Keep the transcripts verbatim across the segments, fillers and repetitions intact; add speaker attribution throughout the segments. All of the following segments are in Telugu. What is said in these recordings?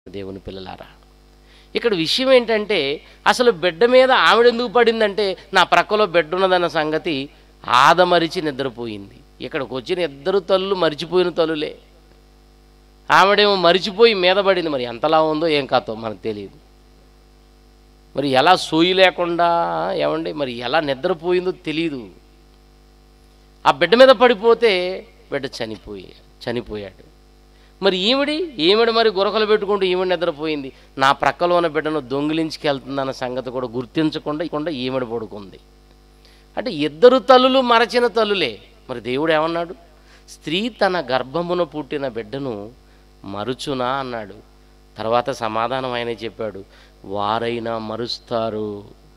Speaker 1: దేవుని పిల్లలారా, ఇక్కడ విషయం ఏంటంటే అసలు బిడ్డ మీద ఆవిడ ఎందుకు పడిందంటే నా ప్రక్కలో బిడ్డ ఉన్నదన్న సంగతి ఆదమరిచి నిద్రపోయింది. ఇక్కడికి వచ్చిన ఇద్దరు తల్లులు మరిచిపోయిన తల్లులే. ఆవిడేమో మరిచిపోయి మీద పడింది. మరి ఎంతలా ఉందో ఏం కాతో మనకు తెలియదు. మరి ఎలా సోయి లేకుండా ఏమండి మరి ఎలా నిద్రపోయిందో తెలియదు. ఆ బిడ్డ మీద పడిపోతే బిడ్డ చనిపోయి చనిపోయాడు. మరి ఈవిడి ఈవిడ మరి గురకలు పెట్టుకుంటూ ఈవిడ నిద్రపోయింది. నా ప్రక్కలో ఉన్న బిడ్డను దొంగిలించుకెళ్తుందన్న సంగతి కూడా గుర్తించకుండా ఈవిడ పడుకుంది. అంటే ఇద్దరు తల్లులు మరచిన తల్లులే. మరి దేవుడు ఏమన్నాడు? స్త్రీ తన గర్భమున పుట్టిన బిడ్డను మరుచునా అన్నాడు. తర్వాత సమాధానం ఆయనే చెప్పాడు, వారైనా మరుస్తారు,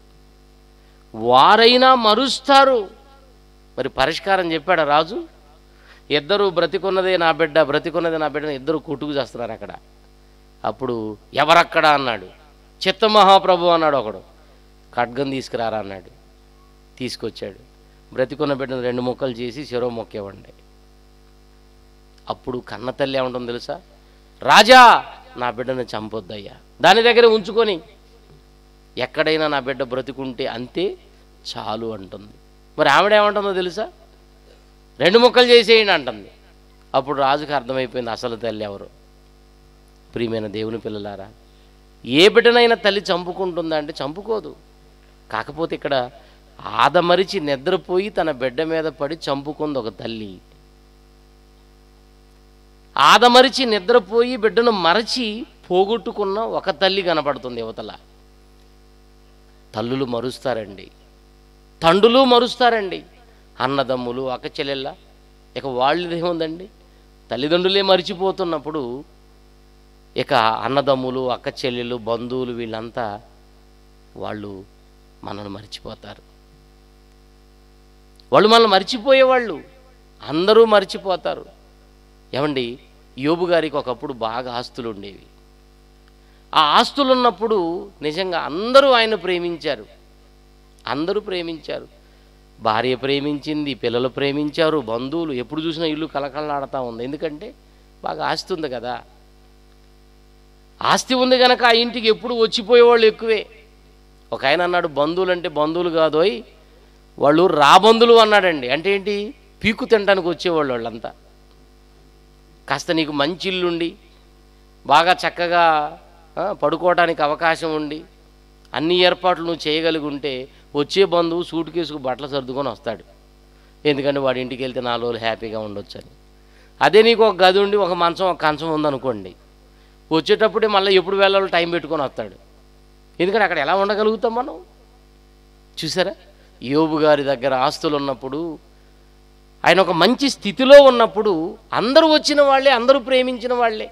Speaker 1: వారైనా మరుస్తారు. మరి పరిష్కారం చెప్పాడు రాజు. ఇద్దరు బ్రతికున్నదే నా బిడ్డ బ్రతికున్నదే నా బిడ్డను ఇద్దరు కొట్టుకు చేస్తున్నారు అక్కడ. అప్పుడు ఎవరక్కడ అన్నాడు. చిత్తమహాప్రభు అన్నాడు ఒకడు. ఖడ్గం తీసుకురారా అన్నాడు. తీసుకొచ్చాడు. బ్రతికున్న బిడ్డను రెండు ముక్కలు చేసి చెరో మొక్కేవండి. అప్పుడు కన్న తల్లి ఏమంటుందో తెలుసా? రాజా, నా బిడ్డను చంపొద్దయ్యా, దాని దగ్గర ఉంచుకొని ఎక్కడైనా నా బిడ్డ బ్రతికుంటే అంతే చాలు అంటుంది. మరి ఆవిడ ఏమంటుందో తెలుసా? రెండు ముక్కలు చేసేయండి అంటుంది. అప్పుడు రాజుకి అర్థమైపోయింది అసలు తల్లి ఎవరు. ప్రియమైన దేవుని పిల్లలారా, ఏ బిడ్డనైనా తల్లి చంపుకుంటుందా అంటే చంపుకోదు. కాకపోతే ఇక్కడ ఆదమరిచి నిద్రపోయి తన బిడ్డ మీద పడి చంపుకుంది ఒక తల్లి. ఆదమరిచి నిద్రపోయి బిడ్డను మరచి పోగొట్టుకున్న ఒక తల్లి కనపడుతుంది యువతల. తల్లులు మరుస్తారండి, తండ్రులు మరుస్తారండి, అన్నదమ్ములు అక్క చెల్లెళ్ళ ఇక వాళ్ళదేముందండి. తల్లిదండ్రులే మరిచిపోతున్నప్పుడు ఇక అన్నదమ్ములు అక్క చెల్లెళ్ళు బంధువులు వీళ్ళంతా వాళ్ళు మనల్ని మర్చిపోతారు. వాళ్ళు మనల్ని మర్చిపోయేవాళ్ళు అందరూ మర్చిపోతారు. ఏమండి, యోబు గారికి ఒకప్పుడు బాగా ఆస్తులు ఉండేవి. ఆ ఆస్తులు ఉన్నప్పుడు నిజంగా అందరూ ఆయన ప్రేమించారు, అందరూ ప్రేమించారు. భార్య ప్రేమించింది, పిల్లలు ప్రేమించారు, బంధువులు ఎప్పుడు చూసినా ఇల్లు కలకలలాడుతూ ఉంది. ఎందుకంటే బాగా ఆస్తి ఉంది కదా. ఆస్తి ఉంది కనుక ఆ ఇంటికి ఎప్పుడు వచ్చిపోయేవాళ్ళు ఎక్కువే. ఒక ఆయన అన్నాడు, బంధువులు అంటే బంధువులు కాదోయ్, వాళ్ళు రాబంధులు అన్నాడండి. అంటే ఏంటి? పీకు తినడానికి వచ్చేవాళ్ళు వాళ్ళంతా. కాస్త నీకు మంచి ఇల్లుండి బాగా చక్కగా పడుకోవడానికి అవకాశం ఉండి అన్ని ఏర్పాట్లు నువ్వు చేయగలిగి ఉంటే వచ్చే బంధువు సూట్ కేసుకు బట్టలు సర్దుకొని వస్తాడు. ఎందుకంటే వాడి ఇంటికి వెళ్తే నాలుగు రోజులు హ్యాపీగా ఉండొచ్చు అని. అదే నీకు ఒక గది ఉండి ఒక మంచం ఒక కంచం ఉందనుకోండి, వచ్చేటప్పుడే మళ్ళీ ఎప్పుడు వెళ్ళాలో టైం పెట్టుకొని వస్తాడు. ఎందుకంటే అక్కడ ఎలా ఉండగలుగుతాం మనం? చూసారా, యోబు గారి దగ్గర ఆస్తులు ఉన్నప్పుడు, ఆయన ఒక మంచి స్థితిలో ఉన్నప్పుడు అందరూ వచ్చిన వాళ్ళే, అందరూ ప్రేమించిన వాళ్ళే.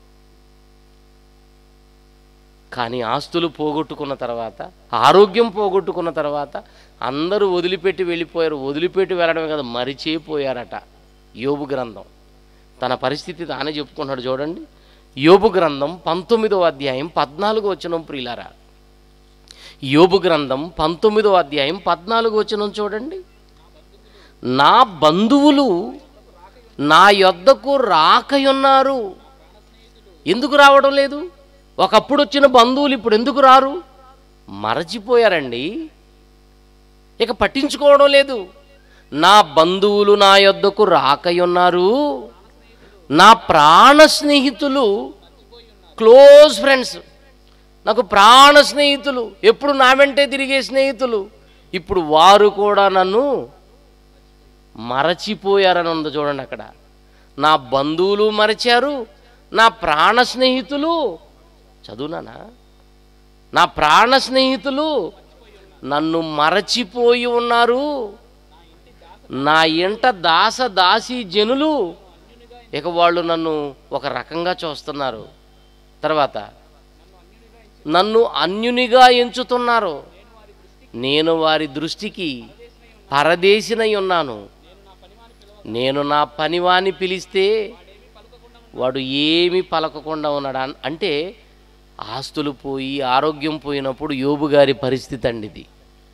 Speaker 1: కానీ ఆస్తులు పోగొట్టుకున్న తర్వాత, ఆరోగ్యం పోగొట్టుకున్న తర్వాత అందరూ వదిలిపెట్టి వెళ్ళిపోయారు. వదిలిపెట్టి వెళ్ళడమే కదా, మరిచిపోయారట. యోబు గ్రంథం తన పరిస్థితి తానే చెప్పుకున్నాడు. చూడండి, యోబు గ్రంథం పంతొమ్మిదో అధ్యాయం పద్నాలుగో వచనం. ప్రియులారా, యోబు గ్రంథం పంతొమ్మిదో అధ్యాయం పద్నాలుగో వచనం చూడండి. నా బంధువులు నా యొద్దకు రాకయున్నారు. ఎందుకు రావడం లేదు? ఒకప్పుడు వచ్చిన బంధువులు ఇప్పుడు ఎందుకు రారు? మరచిపోయారండి, ఇక పట్టించుకోవడం లేదు. నా బంధువులు నా యొద్దకు రాకయున్నారు, నా ప్రాణ స్నేహితులు, క్లోజ్ ఫ్రెండ్స్, నాకు ప్రాణ స్నేహితులు, ఎప్పుడు నా వెంటే తిరిగే స్నేహితులు, ఇప్పుడు వారు కూడా నన్ను మరచిపోయారని ఉంది. చూడండి, అక్కడ నా బంధువులు మరచారు, నా ప్రాణ స్నేహితులు, చదువునానా, నా ప్రాణ స్నేహితులు నన్ను మరచిపోయి ఉన్నారు. నా ఇంట దాస దాసి జనులు ఇక వాళ్ళు నన్ను ఒక రకంగా చూస్తున్నారు. తర్వాత నన్ను అన్యునిగా ఎంచుతున్నారు. నేను వారి దృష్టికి పరదేశినై ఉన్నాను. నేను నా పనివాని పిలిస్తే వాడు ఏమీ పలకకుండా ఉన్నాడు. అంటే ఆస్తులు పోయి ఆరోగ్యం పోయినప్పుడు యోబు గారి పరిస్థితి అండి ఇది.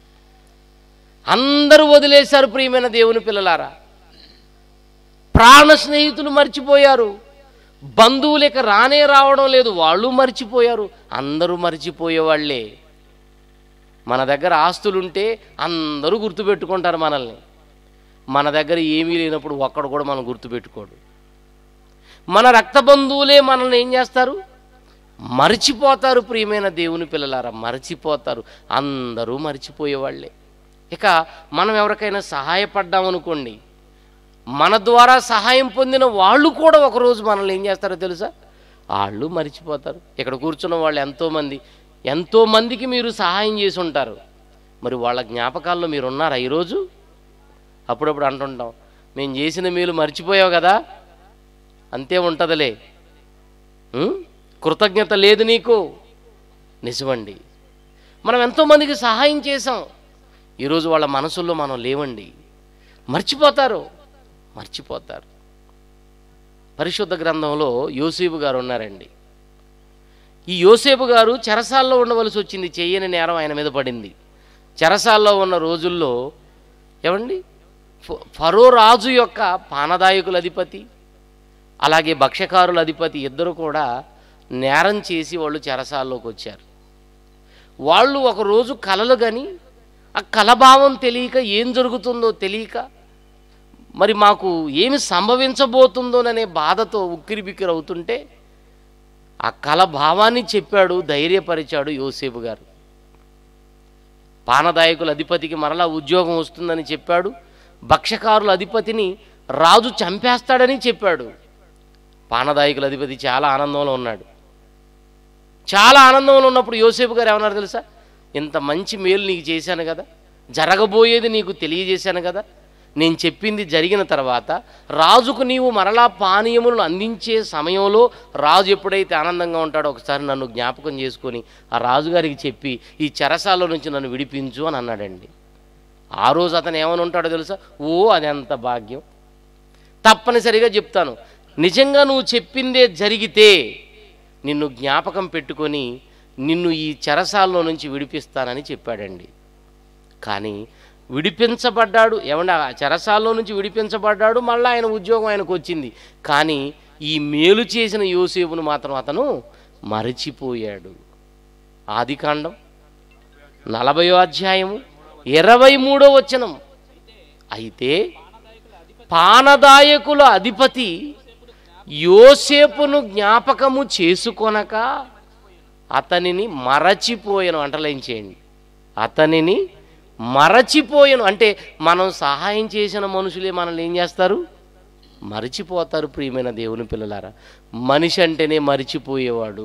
Speaker 1: అందరూ వదిలేశారు. ప్రియమైన దేవుని పిల్లలారా, ప్రాణ స్నేహితులు మర్చిపోయారు, బంధువులు ఇక రానే రావడం లేదు, వాళ్ళు మర్చిపోయారు. అందరూ మర్చిపోయేవాళ్లే. మన దగ్గర ఆస్తులుంటే అందరూ గుర్తుపెట్టుకుంటారు మనల్ని. మన దగ్గర ఏమీ లేనప్పుడు ఒక్కడు కూడా మనం గుర్తుపెట్టుకోడు. మన రక్త బంధువులే మనల్ని ఏం చేస్తారు? మర్చిపోతారు. ప్రియమైన దేవుని పిల్లలారా, మర్చిపోతారు. అందరూ మర్చిపోయేవాళ్లే. ఇక మనం ఎవరికైనా సహాయపడ్డామనుకోండి, మన ద్వారా సహాయం పొందిన వాళ్ళు కూడా ఒకరోజు మనల్ని ఏం చేస్తారో తెలుసా? వాళ్ళు మర్చిపోతారు. ఇక్కడ కూర్చున్న వాళ్ళు ఎంతోమంది ఎంతోమందికి మీరు సహాయం చేసి ఉంటారు. మరి వాళ్ళ జ్ఞాపకాల్లో మీరు ఉన్నారా ఈరోజు? అప్పుడప్పుడు అంటుంటాం, మేము చేసిన మేలు మర్చిపోయావు కదా, అంతే ఉంటుందిలే, కృతజ్ఞత లేదు నీకు. నిజమండి, మనం ఎంతోమందికి సహాయం చేసాం. ఈరోజు వాళ్ళ మనసుల్లో మనం లేవండి. మర్చిపోతారు మర్చిపోతారు పరిశుద్ధ గ్రంథంలో యోసేపు గారు ఉన్నారండి. ఈ యోసేపు గారు చెరసాల్లో ఉండవలసి వచ్చింది. చెయ్యని నేరం ఆయన మీద పడింది. చెరసాల్లో ఉన్న రోజుల్లో ఏమండి, ఫరో రాజు యొక్క పానదాయకుల అధిపతి, అలాగే భక్ష్యకారుల అధిపతి ఇద్దరు కూడా నేరం చేసి వాళ్ళు చెరసాల్లోకి వచ్చారు. వాళ్ళు ఒకరోజు కలలు గని ఆ కలభావం తెలియక, ఏం జరుగుతుందో తెలియక, మరి మాకు ఏమి సంభవించబోతుందోననే బాధతో ఉక్కిరి బిక్కిరి అవుతుంటే ఆ కల భావాన్ని చెప్పాడు, ధైర్యపరిచాడు యోసేపు గారు. పానదాయకుల అధిపతికి మరలా ఉద్యోగం వస్తుందని చెప్పాడు. భక్ష్యకారుల అధిపతిని రాజు చంపేస్తాడని చెప్పాడు. పానదాయకుల అధిపతి చాలా ఆనందంలో ఉన్నాడు. చాలా ఆనందంలో ఉన్నప్పుడు యోసేపు గారు ఏమన్నారు తెలుసా? ఇంత మంచి మేలు నీకు చేశాను కదా, జరగబోయేది నీకు తెలియజేశాను కదా, నేను చెప్పింది జరిగిన తర్వాత రాజుకు నీవు మరలా పానీయములను అందించే సమయంలో రాజు ఎప్పుడైతే ఆనందంగా ఉంటాడో ఒకసారి నన్ను జ్ఞాపకం చేసుకొని ఆ రాజుగారికి చెప్పి ఈ చెరసాల నుంచి నన్ను విడిపించు అని అన్నాడండి. ఆ రోజు అతను ఏమని ఉంటాడో తెలుసా? ఓ అది ఎంత భాగ్యం, తప్పనిసరిగా చెప్తాను, నిజంగా నువ్వు చెప్పిందే జరిగితే నిన్ను జ్ఞాపకం పెట్టుకొని నిన్ను ఈ చెరసాల్లో నుంచి విడిపిస్తానని చెప్పాడండి. కానీ విడిపించబడ్డాడు. ఏమన్నా ఆ చెరసాల్లో నుంచి విడిపించబడ్డాడు, మళ్ళీ ఆయన ఉద్యోగం ఆయనకు వచ్చింది. కానీ ఈ మేలు చేసిన యోసేపును మాత్రం అతను మరచిపోయాడు. ఆదికాండం నలభయో అధ్యాయము ఇరవై మూడో వచనం. అయితే పానదాయకుల అధిపతి యోసేపును జ్ఞాపకము చేసుకొనక అతనిని మరచిపోయాను. అంటలేంచేయండి, అతనిని మరచిపోయాను. అంటే మనం సహాయం చేసిన మనుషులే మనల్ని ఏం చేస్తారు? మరచిపోతారు. ప్రియమైన దేవుని పిల్లలారా, మనిషి అంటేనే మరిచిపోయేవాడు.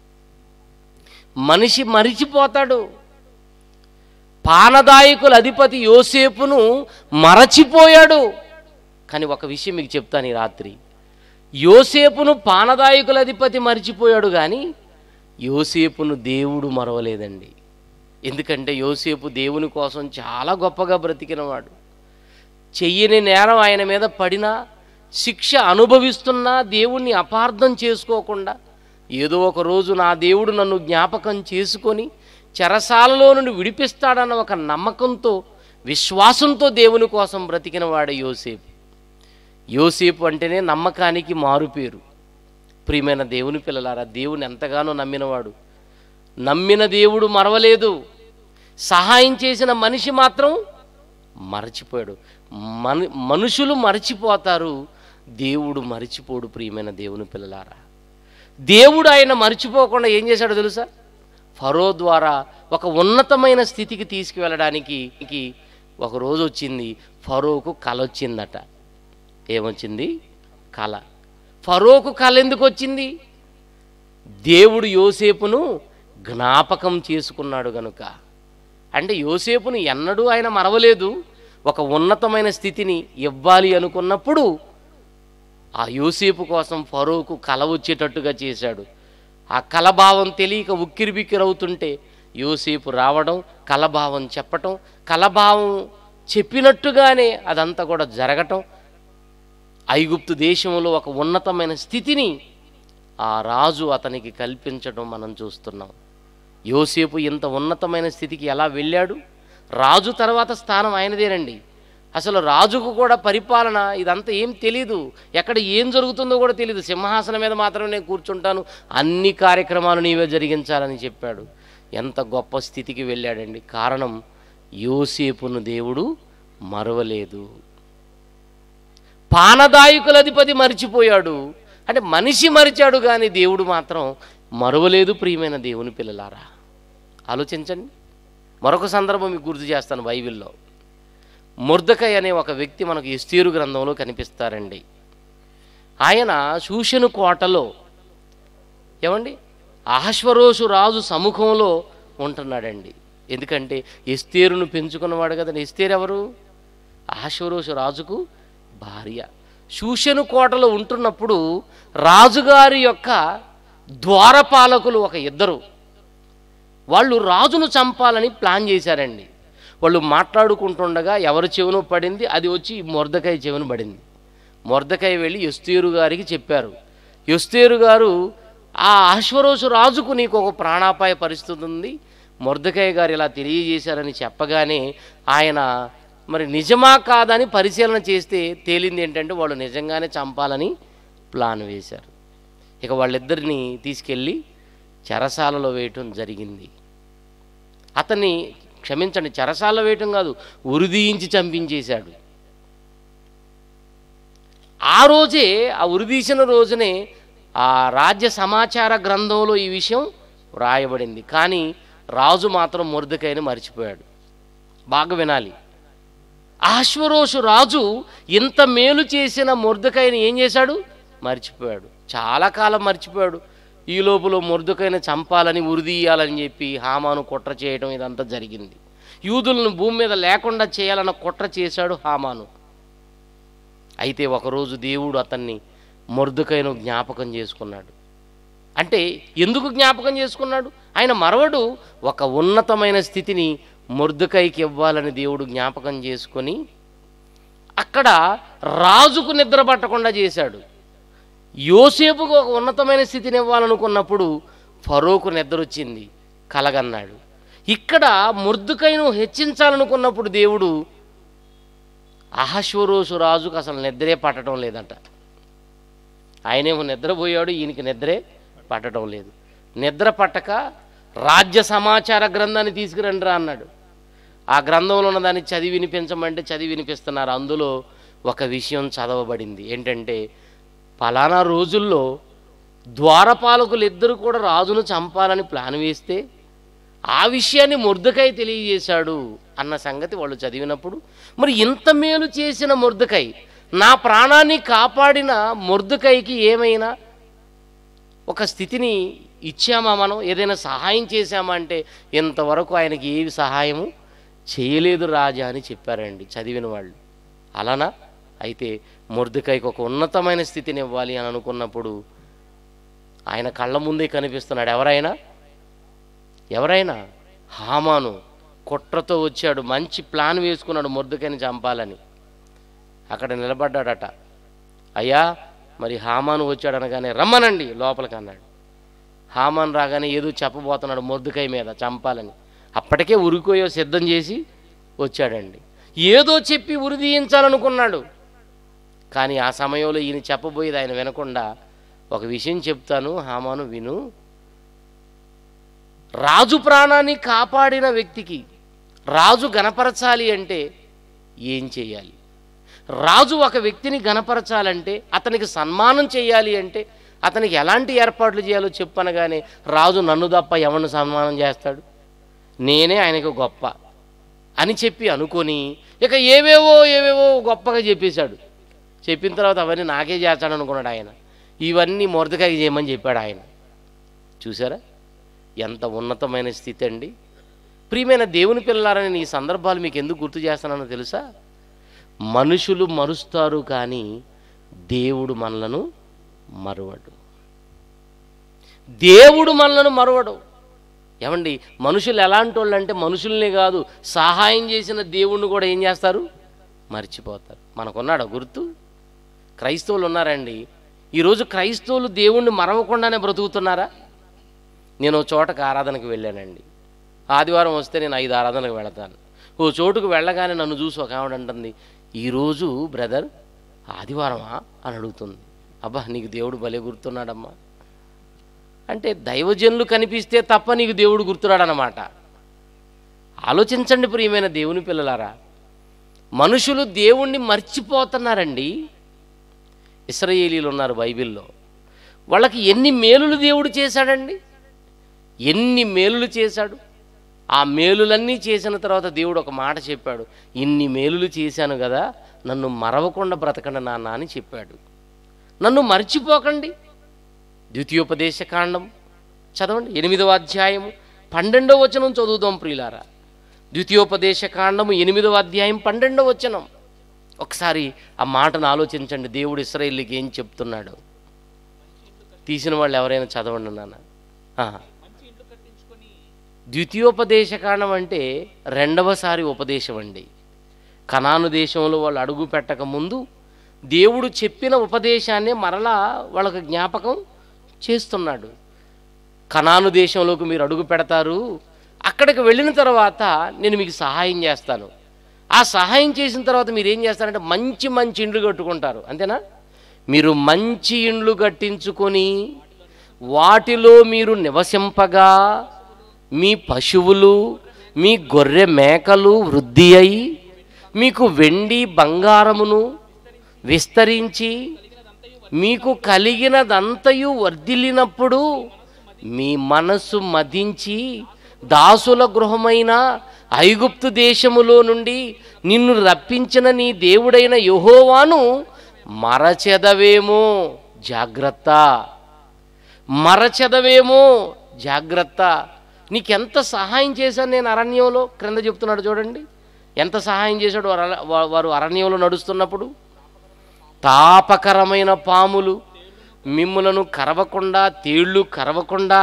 Speaker 1: మనిషి మరిచిపోతాడు. పానదాయకుల అధిపతి యోసేపును మరచిపోయాడు. కానీ ఒక విషయం మీకు చెప్తాను ఈ రాత్రి, యోసేపును పానదాయకుల అధిపతి మరిచిపోయాడు, కానీ యోసేపును దేవుడు మరవలేదండి. ఎందుకంటే యోసేపు దేవుని కోసం చాలా గొప్పగా బ్రతికినవాడు. చెయ్యని నేరం ఆయన మీద పడినా, శిక్ష అనుభవిస్తున్నా దేవుణ్ణి అపార్థం చేసుకోకుండా, ఏదో ఒక రోజు నా దేవుడు నన్ను జ్ఞాపకం చేసుకొని చెరసాలలో నుండి విడిపిస్తాడన్న ఒక నమ్మకంతో, విశ్వాసంతో దేవుని కోసం బ్రతికినవాడే యోసేపు. యోసేపు అంటేనే నమ్మకానికి మారుపేరు. ప్రియమైన దేవుని పిల్లలారా, దేవుని ఎంతగానో నమ్మినవాడు. నమ్మిన దేవుడు మరవలేదు, సహాయం చేసిన మనిషి మాత్రం మరచిపోయాడు. మన మనుషులు మరచిపోతారు, దేవుడు మరచిపోడు. ప్రియమైన దేవుని పిల్లలారా, దేవుడు ఆయన మరచిపోకుండా ఏం చేశాడో తెలుసా? ఫరో ద్వారా ఒక ఉన్నతమైన స్థితికి తీసుకువెళ్ళడానికి ఒక రోజు వచ్చింది. ఫరోకు కల వచ్చిందట. ఏమొచ్చింది? కల. ఫరోకు కల ఎందుకు వచ్చింది? దేవుడు యోసేపును జ్ఞాపకం చేసుకున్నాడు గనుక. అంటే యోసేపును ఎన్నడూ ఆయన మరవలేదు. ఒక ఉన్నతమైన స్థితిని ఇవ్వాలి అనుకున్నప్పుడు ఆ యోసేపు కోసం ఫరోకు కల వచ్చేటట్టుగా చేశాడు. ఆ కలభావం తెలియక ఉక్కిరి బిక్కిరవుతుంటే యోసేపు రావడం, కలభావం చెప్పటం, కలభావం చెప్పినట్టుగానే అదంతా కూడా జరగటం, ఐగుప్తు దేశంలో ఒక ఉన్నతమైన స్థితిని ఆ రాజు అతనికి కల్పించడం మనం చూస్తున్నాం. యోసేపు ఇంత ఉన్నతమైన స్థితికి ఎలా వెళ్ళాడు? రాజు తర్వాత స్థానం ఆయనదేనండి. అసలు రాజుకు కూడా పరిపాలన ఇదంతా ఏం తెలీదు, ఎక్కడ ఏం జరుగుతుందో కూడా తెలియదు. సింహాసనం మీద మాత్రమే నేను కూర్చుంటాను, అన్ని కార్యక్రమాలు నీవే జరిగించాలని చెప్పాడు. ఎంత గొప్ప స్థితికి వెళ్ళాడండి. కారణం యోసేపును దేవుడు మరవలేదు. పానదాయకుల అధిపతి మరిచిపోయాడు, అంటే మనిషి మరిచాడు కానీ దేవుడు మాత్రం మరవలేదు. ప్రియమైన దేవుని పిల్లలారా ఆలోచించండి. మరొక సందర్భం మీకు గుర్తు చేస్తాను. బైబిల్లో మొర్దెకై అనే ఒక వ్యక్తి మనకు ఎస్తేరు గ్రంథంలో కనిపిస్తారండి. ఆయన షూషను కోటలో ఏమండి అహష్వరోషు రాజు సముఖంలో ఉంటున్నాడండి. ఎందుకంటే ఎస్తేరును పెంచుకున్నవాడు కదండి. ఎస్తేరు ఎవరు? అహష్వరోషు రాజుకు భార్య. షూషను కోటలో ఉంటున్నప్పుడు రాజుగారి యొక్క ద్వారపాలకులు ఒక ఇద్దరు వాళ్ళు రాజును చంపాలని ప్లాన్ చేశారండి. వాళ్ళు మాట్లాడుకుంటుండగా ఎవరి చెవును పడింది, అది వచ్చి మొర్దెకై చెవును పడింది. మొర్దెకై వెళ్ళి ఎస్తేరు గారికి చెప్పారు. ఎస్తేరు గారు ఆ అహష్వరోషు రాజుకు నీకు ఒక ప్రాణాపాయ పరిస్థితి ఉంది, మొర్దెకై గారు ఇలా తెలియజేశారని చెప్పగానే ఆయన మరి నిజమా కాదని పరిశీలన చేస్తే తేలింది ఏంటంటే వాళ్ళు నిజంగానే చంపాలని ప్లాన్ వేశారు. ఇక వాళ్ళిద్దరిని తీసుకెళ్ళి చెరసాలలో వేయటం జరిగింది. అతన్ని క్షమించండి, చెరసాలలో వేయటం కాదు, ఉరిదీయించి చంపించేశాడు. ఆ రోజే, ఆ ఉరిదీసిన రోజునే ఆ రాజ్య సమాచార గ్రంథంలో ఈ విషయం వ్రాయబడింది. కానీ రాజు మాత్రం మొర్దెకైని మర్చిపోయాడు. బాగా వినాలి. అహష్వరోషు రాజు ఇంత మేలు చేసిన మొర్దెకైని ఏం చేశాడు? మర్చిపోయాడు. చాలా కాలం మర్చిపోయాడు. ఈ లోపల మొర్దెకైని చంపాలని ఉరిదీయాలని చెప్పి హామాను కుట్ర చేయడం ఇదంతా జరిగింది. యూదులను భూమి మీద లేకుండా చేయాలన్న కుట్ర చేశాడు హామాను. అయితే ఒకరోజు దేవుడు అతన్ని మొర్దెకైను జ్ఞాపకం చేసుకున్నాడు. అంటే ఎందుకు జ్ఞాపకం చేసుకున్నాడు? ఆయన మరవడు. ఒక ఉన్నతమైన స్థితిని మొర్దెకైకి ఇవ్వాలని దేవుడు జ్ఞాపకం చేసుకొని అక్కడ రాజుకు నిద్ర పట్టకుండా చేశాడు. యోసేపుకు ఒక ఉన్నతమైన స్థితిని ఇవ్వాలనుకున్నప్పుడు ఫరోకు నిద్ర వచ్చింది, కలగన్నాడు. ఇక్కడ మొర్దెకైను హెచ్చించాలనుకున్నప్పుడు దేవుడు అహష్వరోషు రాజుకు అసలు నిద్రే పట్టడం లేదంట. ఆయనేమో నిద్రపోయాడు, ఈయనకి నిద్రే పట్టడం లేదు. నిద్ర పట్టక రాజ్య సమాచార గ్రంథాన్ని తీసుకురండి రా అన్నాడు. ఆ గ్రంథంలో ఉన్న దాన్ని చదివి వినిపించమంటే చదివి వినిపిస్తున్నారు. అందులో ఒక విషయం చదవబడింది. ఏంటంటే పలానా రోజుల్లో ద్వారపాలకులు ఇద్దరు కూడా రాజును చంపాలని ప్లాన్ వేస్తే ఆ విషయాన్ని మొర్దెకై తెలియజేశాడు అన్న సంగతి వాళ్ళు చదివినప్పుడు, మరి ఇంత మేలు చేసిన మొర్దెకై, నా ప్రాణాన్ని కాపాడిన మొర్దెకైకి ఏమైనా ఒక స్థితిని ఇచ్చామా, మనం ఏదైనా సహాయం చేశామా అంటే ఇంతవరకు ఆయనకి ఏ సహాయము చేయలేదు రాజా అని చెప్పారండి చదివిన వాళ్ళు. అలానా? అయితే మొర్దెకైకి ఒక ఉన్నతమైన స్థితిని ఇవ్వాలి అని అనుకున్నప్పుడు ఆయన కళ్ళ ముందే కనిపిస్తున్నాడు. ఎవరైనా ఎవరైనా హామాను కుట్రతో వచ్చాడు, మంచి ప్లాన్ వేసుకున్నాడు మొర్దెకైని చంపాలని. అక్కడ నిలబడ్డాడట. అయ్యా మరి హామాను వచ్చాడు అనగానే రమ్మనండి లోపలికి అన్నాడు. హామాను రాగానే ఏదో చెప్పబోతున్నాడు మొర్దెకై మీద చంపాలని. అప్పటికే ఉరికోయో సిద్ధం చేసి వచ్చాడండి. ఏదో చెప్పి ఉరి తీయించాలనుకున్నాడు. కానీ ఆ సమయంలో ఈయన చెప్పబోయేది ఆయన వినకుండా, ఒక విషయం చెప్తాను హామాను విను, రాజు ప్రాణాన్ని కాపాడిన వ్యక్తికి రాజు గణపరచాలి అంటే ఏం చేయాలి? రాజు ఒక వ్యక్తిని గణపరచాలంటే, అతనికి సన్మానం చేయాలి అంటే అతనికి ఎలాంటి ఏర్పాట్లు చేయాలో చెప్పనగానే రాజు నన్ను తప్ప ఎవరిని సన్మానం చేస్తాడు, నేనే ఆయనకు గొప్ప అని చెప్పి అనుకొని ఇక ఏవేవో ఏవేవో గొప్పగా చెప్పేశాడు. చెప్పిన తర్వాత అవన్నీ నాకే చేస్తాడు అనుకున్నాడు ఆయన. ఇవన్నీ మొర్దెకైకి చేయమని చెప్పాడు ఆయన. చూసారా ఎంత ఉన్నతమైన స్థితి అండి. ప్రియమైన దేవుని పిల్లలారని ఈ సందర్భాలు మీకు ఎందుకు గుర్తు చేస్తున్నానో తెలుసా? మనుషులు మరుస్తారు కానీ దేవుడు మనలను మరువడు. దేవుడు మనలను మరువడు. ఏమండి, మనుషులు ఎలాంటి వాళ్ళు అంటే మనుషుల్నే కాదు, సహాయం చేసిన దేవుణ్ణి కూడా ఏం చేస్తారు? మర్చిపోతారు. మనకున్నాడా గుర్తు? క్రైస్తవులు ఉన్నారండి. ఈరోజు క్రైస్తవులు దేవుణ్ణి మరవకుండానే బ్రతుకుతున్నారా? నేను చోటకు ఆరాధనకు వెళ్ళానండి. ఆదివారం వస్తే నేను ఐదు ఆరాధనకు వెళతాను. ఓ చోటుకు వెళ్ళగానే నన్ను చూసి ఒక ఆవిడ అంటుంది, ఈరోజు బ్రదర్ ఆదివారమా అని అడుగుతుంది. అబ్బా నీకు దేవుడు భలే గుర్తున్నాడమ్మా అంటే దైవజనులు కనిపిస్తే తప్ప నీకు దేవుడు గుర్తున్నాడనమాట. ఆలోచించండి ప్రియమైన దేవుని పిల్లలారా, మనుషులు దేవుణ్ణి మర్చిపోతున్నారండి. ఇశ్రాయేలీలు ఉన్నారు బైబిల్లో, వాళ్ళకి ఎన్ని మేలులు దేవుడు చేశాడండి, ఎన్ని మేలులు చేశాడు. ఆ మేలులన్నీ చేసిన తర్వాత దేవుడు ఒక మాట చెప్పాడు, ఇన్ని మేలులు చేశాను కదా, నన్ను మరవకుండా బ్రతకండి నాన్న అని చెప్పాడు. నన్ను మర్చిపోకండి. ద్వితీయోపదేశ కాండం చదవండి, ఎనిమిదవ అధ్యాయము పన్నెండవ వచనం చదువుదాం ప్రియులారా. ద్వితీయోపదేశ కాండము ఎనిమిదవ అధ్యాయం పన్నెండవ వచనం. ఒకసారి ఆ మాటను ఆలోచించండి, దేవుడు ఇశ్రాయేలుకి ఏం చెప్తున్నాడు. తీసిన వాళ్ళు ఎవరైనా చదవండి నాన్న. ద్వితీయోపదేశ కాండం అంటే రెండవసారి ఉపదేశం అండి. కనాను దేశంలో వాళ్ళు అడుగు పెట్టక ముందు దేవుడు చెప్పిన ఉపదేశాన్ని మరలా వాళ్ళకు జ్ఞాపకం చేస్తున్నాడు. కనాను దేశంలోకి మీరు అడుగు పెడతారు, అక్కడికి వెళ్ళిన తర్వాత నేను మీకు సహాయం చేస్తాను. ఆ సహాయం చేసిన తర్వాత మీరు ఏం చేస్తారంటే మంచి మంచి ఇండ్లు కట్టుకుంటారు, అంతేనా? మీరు మంచి ఇండ్లు కట్టించుకొని వాటిలో మీరు నివసింపగా మీ పశువులు మీ గొర్రె మేకలు వృద్ధి అయి మీకు వెండి బంగారమును విస్తరించి మీకు కలిగినదంతయు వర్ధిల్లినప్పుడు మీ మనస్సు మదించి దాసుల గృహమైన ఐగుప్తు దేశములో నుండి నిన్ను రప్పించిన నీ దేవుడైన యెహోవాను మరచెదవేమో జాగ్రత్త, మరచెదవేమో జాగ్రత్త. నీకెంత సహాయం చేశాను నేను అరణ్యంలో, క్రింద చెప్తున్నాడు చూడండి ఎంత సహాయం చేశాడు వారు అరణ్యంలో నడుస్తున్నప్పుడు. తాపకరమైన పాములు మిమ్ములను కరవకుండా, తేళ్ళు కరవకుండా,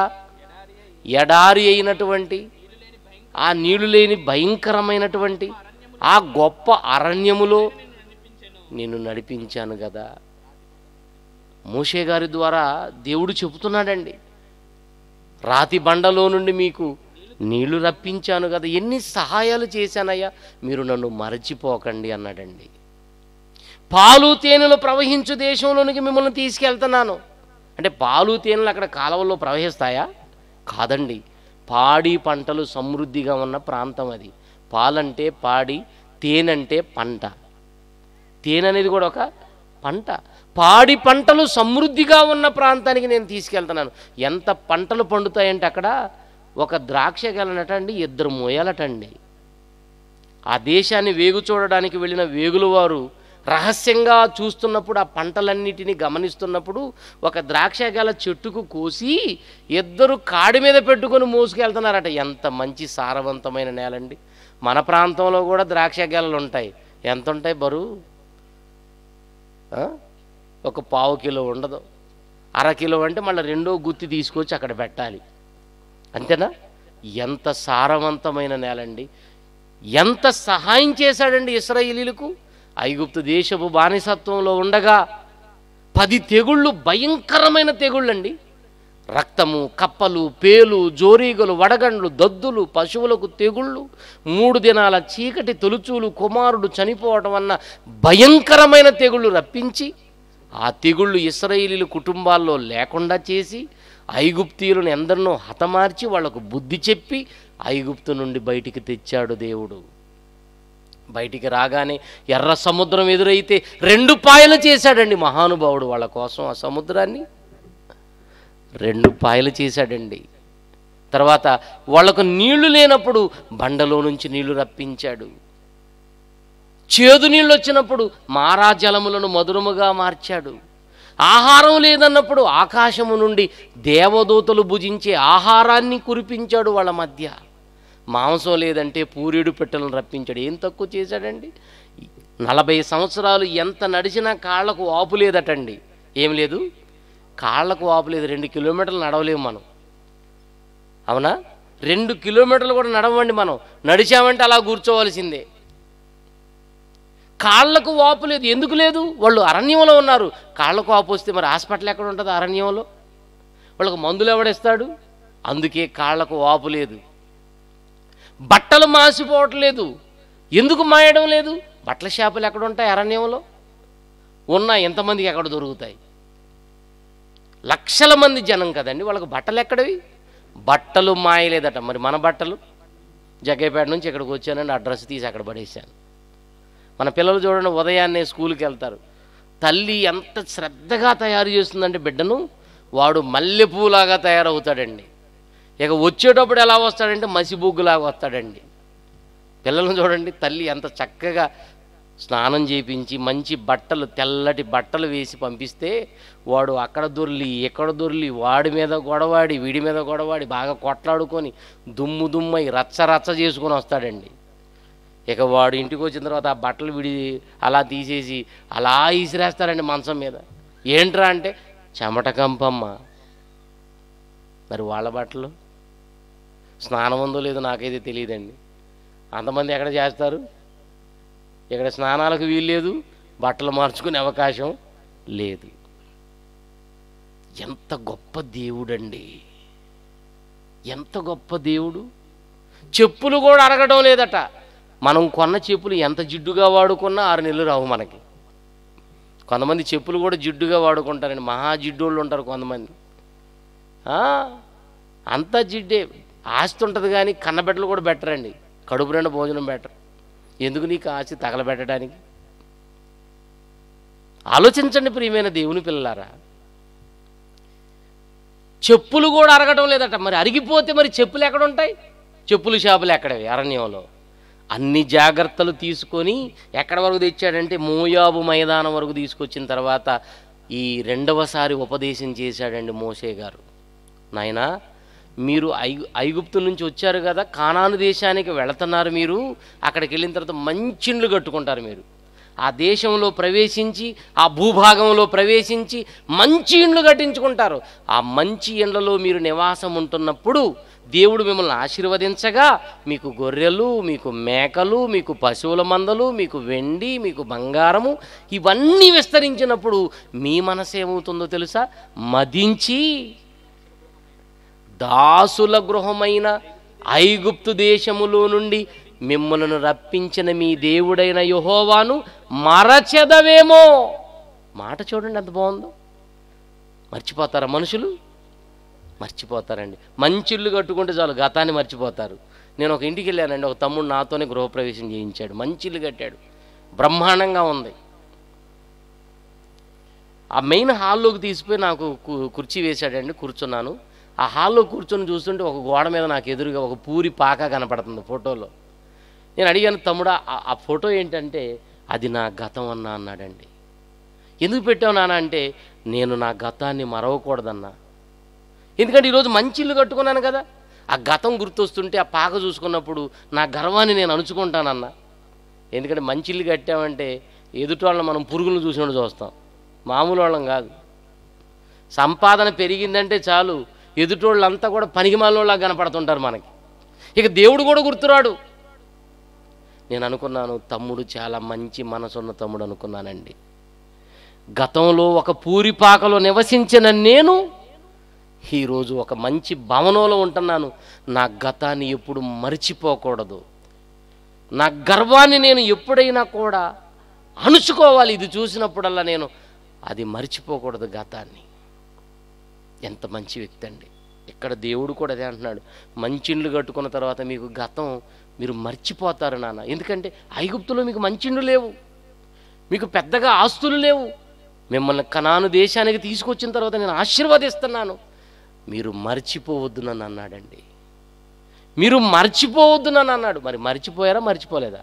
Speaker 1: ఎడారి అయినటువంటి ఆ నీళ్లు లేని భయంకరమైనటువంటి ఆ గొప్ప అరణ్యములో నేను నడిపించాను కదా. మోషే గారి ద్వారా దేవుడు చెబుతున్నాడండి, రాతి బండలో నుండి మీకు నీళ్లు రప్పించాను కదా, ఎన్ని సహాయాలు చేశానయ్యా, మీరు నన్ను మరచిపోకండి అన్నాడండి. పాలు తేనెలు ప్రవహించు దేశంలోనికి మిమ్మల్ని తీసుకెళ్తున్నాను అంటే పాలు తేనెలు అక్కడ కాలువల్లో ప్రవహిస్తాయా? కాదండి, పాడి పంటలు సమృద్ధిగా ఉన్న ప్రాంతం అది. పాలంటే పాడి, తేనంటే పంట. తేనె అనేది కూడా ఒక పంట. పాడి పంటలు సమృద్ధిగా ఉన్న ప్రాంతానికి నేను తీసుకెళ్తున్నాను. ఎంత పంటలు పండుతాయంటే అక్కడ ఒక ద్రాక్ష గెలనటండి ఇద్దరు మోయాలటండి. ఆ దేశాన్ని వేగు చూడడానికి వెళ్ళిన వేగుల వారు రహస్యంగా చూస్తున్నప్పుడు, ఆ పంటలన్నిటినీ గమనిస్తున్నప్పుడు ఒక ద్రాక్ష గెల చెట్టుకు కోసి ఇద్దరు కాడి మీద పెట్టుకొని మోసుకెళ్తున్నారట. ఎంత మంచి సారవంతమైన నేలండి. మన ప్రాంతంలో కూడా ద్రాక్ష గెలలు ఉంటాయి. ఎంత ఉంటాయి బరువు? ఒక పావు కిలో ఉండదు, అర కిలో అంటే మళ్ళీ రెండో గుత్తి తీసుకొచ్చి అక్కడ పెట్టాలి, అంతేనా? ఎంత సారవంతమైన నేలండి. ఎంత సహాయం చేశాడండి ఇశ్రాయేలీలకు. ఐగుప్తు దేశపు బానిసత్వంలో ఉండగా పది తెగుళ్ళు, భయంకరమైన తెగుళ్ళండి. రక్తము, కప్పలు, పేలు, జోరీగలు, వడగండ్లు, దద్దులు, పశువులకు తెగుళ్ళు, మూడు దినాల చీకటి, తొలుచూలు, కుమారుడు చనిపోవటం అన్న భయంకరమైన తెగుళ్ళు రప్పించి ఆ తెగుళ్ళు ఇశ్రాయేలీల కుటుంబాల్లో లేకుండా చేసి ఐగుప్తీయులను ఎందరినో హతమార్చి వాళ్లకు బుద్ధి చెప్పి ఐగుప్తు నుండి బయటికి తెచ్చాడు దేవుడు. బయటికి రాగానే ఎర్ర సముద్రం ఎదురైతే రెండు పాయలు చేశాడండి మహానుభావుడు. వాళ్ళ కోసం ఆ సముద్రాన్ని రెండు పాయలు చేశాడండి. తర్వాత వాళ్లకు నీళ్లు లేనప్పుడు బండలో నుంచి నీళ్లు రప్పించాడు. చేదు నీళ్ళు వచ్చినప్పుడు మారాజలములను మధురముగా మార్చాడు. ఆహారం లేదన్నప్పుడు ఆకాశము నుండి దేవదూతలు భుజించే ఆహారాన్ని కురిపించాడు వాళ్ళ మధ్య. మాంసం లేదంటే పూరేడు పెట్టెలను రప్పించాడు. ఏం తక్కువ చేశాడండి? నలభై సంవత్సరాలు ఎంత నడిచినా కాళ్లకు వాపు లేదటండి. ఏం లేదు, కాళ్లకు వాపు లేదు. రెండు కిలోమీటర్లు నడవలేము మనం, అవునా? రెండు కిలోమీటర్లు కూడా నడవండి మనం. నడిచామంటే అలా కూర్చోవలసిందే. కాళ్లకు వాపు లేదు. ఎందుకు లేదు? వాళ్ళు అరణ్యంలో ఉన్నారు. కాళ్లకు వాపు వస్తే మరి హాస్పిటల్ ఎక్కడ ఉంటుంది? అరణ్యంలో. వాళ్ళకు మందులు ఎవడేస్తాడు? అందుకే కాళ్లకు వాపు లేదు. బట్టలు మాసిపోవటం లేదు. ఎందుకు మాయడం లేదు? బట్టల షాపులు ఎక్కడ ఉంటాయి అరణ్యంలో? ఉన్నా ఎంతమందికి ఎక్కడ దొరుకుతాయి? లక్షల మంది జనం కదండి, వాళ్ళకి బట్టలు ఎక్కడవి? బట్టలు మాయలేదట. మరి మన బట్టలు జగ్గైపేట నుంచి ఇక్కడికి వచ్చానండి, అడ్రస్ తీసి అక్కడ పడేశాను. మన పిల్లలు చూడండి, ఉదయాన్నే స్కూల్కి వెళ్తారు. తల్లి ఎంత శ్రద్ధగా తయారు చేస్తుందంటే బిడ్డను, వాడు మల్లెపూలాగా తయారవుతాడండి. ఇక వచ్చేటప్పుడు ఎలా వస్తాడంటే మసిబొగ్గులాగా వస్తాడండి. పిల్లలను చూడండి, తల్లి ఎంత చక్కగా స్నానం చేయించి మంచి బట్టలు, తెల్లటి బట్టలు వేసి పంపిస్తే వాడు అక్కడ దొర్లి ఎక్కడ దొర్లి వాడి మీద గొడవాడి వీడి మీద గొడవాడి బాగా కొట్లాడుకొని దుమ్ము దుమ్మై రచ్చ రచ్చ చేసుకొని వస్తాడండి. ఇక వాడు ఇంటికి వచ్చిన తర్వాత ఆ బట్టలు విడి అలా తీసేసి అలా ఈసిరేస్తాడండి మంచం మీద. ఏంట్రా అంటే చెమట కంపమ్మ. మరి వాళ్ళ బట్టలు స్నానం ఉందో లేదో నాకైతే తెలియదండి. అంతమంది ఎక్కడ చేస్తారు? ఇక్కడ స్నానాలకు వీల్లేదు, బట్టలు మార్చుకునే అవకాశం లేదు. ఎంత గొప్ప దేవుడండి, ఎంత గొప్ప దేవుడు. చెప్పులు కూడా అడగడం లేదట. మనం కొన్న చెప్పులు ఎంత జిడ్డుగా వాడుకున్నా ఆరు నెలలు రావు మనకి. కొంతమంది చెప్పులు కూడా జిడ్డుగా వాడుకుంటారండి, మహా జిడ్డోళ్ళు ఉంటారు కొంతమంది. అంతా జిడ్డే. ఆస్తి ఉంటుంది కానీ కన్నబెట్టలు కూడా బెటరండి, కడుపు నిండా భోజనం బెటర్. ఎందుకు నీకు ఆస్తి తగలబెట్టడానికి? ఆలోచించండి ప్రియమైన దేవుని పిల్లలారా. చెప్పులు కూడా అరగటం లేదట. మరి అరిగిపోతే మరి చెప్పులు ఎక్కడ ఉంటాయి? చెప్పులు షాపులు ఎక్కడవి? అరణ్యంలో. అన్ని జాగ్రత్తలు తీసుకొని ఎక్కడ వరకు తెచ్చాడంటే మోయాబు మైదానం వరకు తీసుకొచ్చిన తర్వాత ఈ రెండవసారి ఉపదేశం చేశాడండి మోషే గారు. నాయనా, మీరు ఐ ఐగుప్తు నుంచి వచ్చారు కదా, కానాను దేశానికి వెళుతున్నారు. మీరు అక్కడికి వెళ్ళిన తర్వాత మంచి ఇండ్లు కట్టుకుంటారు. మీరు ఆ దేశంలో ప్రవేశించి ఆ భూభాగంలో ప్రవేశించి మంచి ఇండ్లు కట్టించుకుంటారు. ఆ మంచి ఇండ్లలో మీరు నివాసం ఉంటున్నప్పుడు దేవుడు మిమ్మల్ని ఆశీర్వదించగా మీకు గొర్రెలు, మీకు మేకలు, మీకు పశువుల మందలు, మీకు వెండి, మీకు బంగారము ఇవన్నీ విస్తరించినప్పుడు మీ మనసు ఏమవుతుందో తెలుసా? మదించి దాసుల గృహమైన ఐగుప్తు దేశములో నుండి మిమ్మల్ని రప్పించిన మీ దేవుడైన యెహోవాను మరచెదవేమో. మాట చూడండి ఎంత బాగుందో. మర్చిపోతారా మనుషులు? మర్చిపోతారండి. మంచి ఇల్లు కట్టుకుంటే చాలు గతాన్ని మర్చిపోతారు. నేను ఒక ఇంటికి వెళ్ళానండి, ఒక తమ్ముడు నాతోనే గృహప్రవేశం చేయించాడు. మంచి ఇల్లు కట్టాడు, బ్రహ్మాండంగా ఉంది. ఆ మెయిన్ హాల్లోకి తీసిపోయి నాకు కుర్చీ వేశాడండి, కూర్చున్నాను. ఆ హాల్లో కూర్చొని చూస్తుంటే ఒక గోడ మీద నాకు ఎదురుగా ఒక పూరి పాక కనపడుతుంది ఫోటోలో. నేను అడిగాను, తమ్ముడా ఆ ఫోటో ఏంటంటే అది నా గతం అన్నా అన్నాడండి. ఎందుకు పెట్టావు నాన్న అంటే నేను నా గతాన్ని మరవకూడదన్నా. ఎందుకంటే ఈరోజు మంచి ఇల్లు కట్టుకున్నాను కదా, ఆ గతం గుర్తొస్తుంటే ఆ పాక చూసుకున్నప్పుడు నా గర్వాన్ని నేను అణుచుకుంటానన్నా. ఎందుకంటే మంచి ఇల్లు కట్టామంటే ఎదుటి వాళ్ళని మనం పురుగులను చూసినట్టు చూస్తాం, మామూలు వాళ్ళం కాదు. సంపాదన పెరిగిందంటే చాలు ఎదుటోళ్ళంతా కూడా పనికిమాలోలా కనపడుతుంటారు మనకి. ఇక దేవుడు కూడా గుర్తురాడు. నేను అనుకున్నాను, తమ్ముడు చాలా మంచి మనసున్న తమ్ముడు అనుకున్నానండి. గతంలో ఒక పూరిపాకలో నివసించిన నేను ఈరోజు ఒక మంచి భవనంలో ఉంటున్నాను. నా గతాన్ని ఎప్పుడు మర్చిపోకూడదు. నా గర్వాన్ని నేను ఎప్పుడైనా కూడా అణుచుకోవాలి. ఇది చూసినప్పుడల్లా నేను అది మర్చిపోకూడదు గతాన్ని. ఎంత మంచి వ్యక్తి అండి. ఇక్కడ దేవుడు కూడా అదే అంటున్నాడు, మంచి ఇండ్లు కట్టుకున్న తర్వాత మీకు గతం మీరు మర్చిపోతారు నాన్న. ఎందుకంటే ఐగుప్తులో మీకు మంచి ఇండ్లు లేవు, మీకు పెద్దగా ఆస్తులు లేవు. మిమ్మల్ని కనాను దేశానికి తీసుకొచ్చిన తర్వాత నేను ఆశీర్వదిస్తున్నాను, మీరు మర్చిపోవద్దు నన్ను అన్నాడండి. మీరు మర్చిపోవద్దు నన్ను అన్నాడు. మరి మర్చిపోయారా? మర్చిపోలేదా?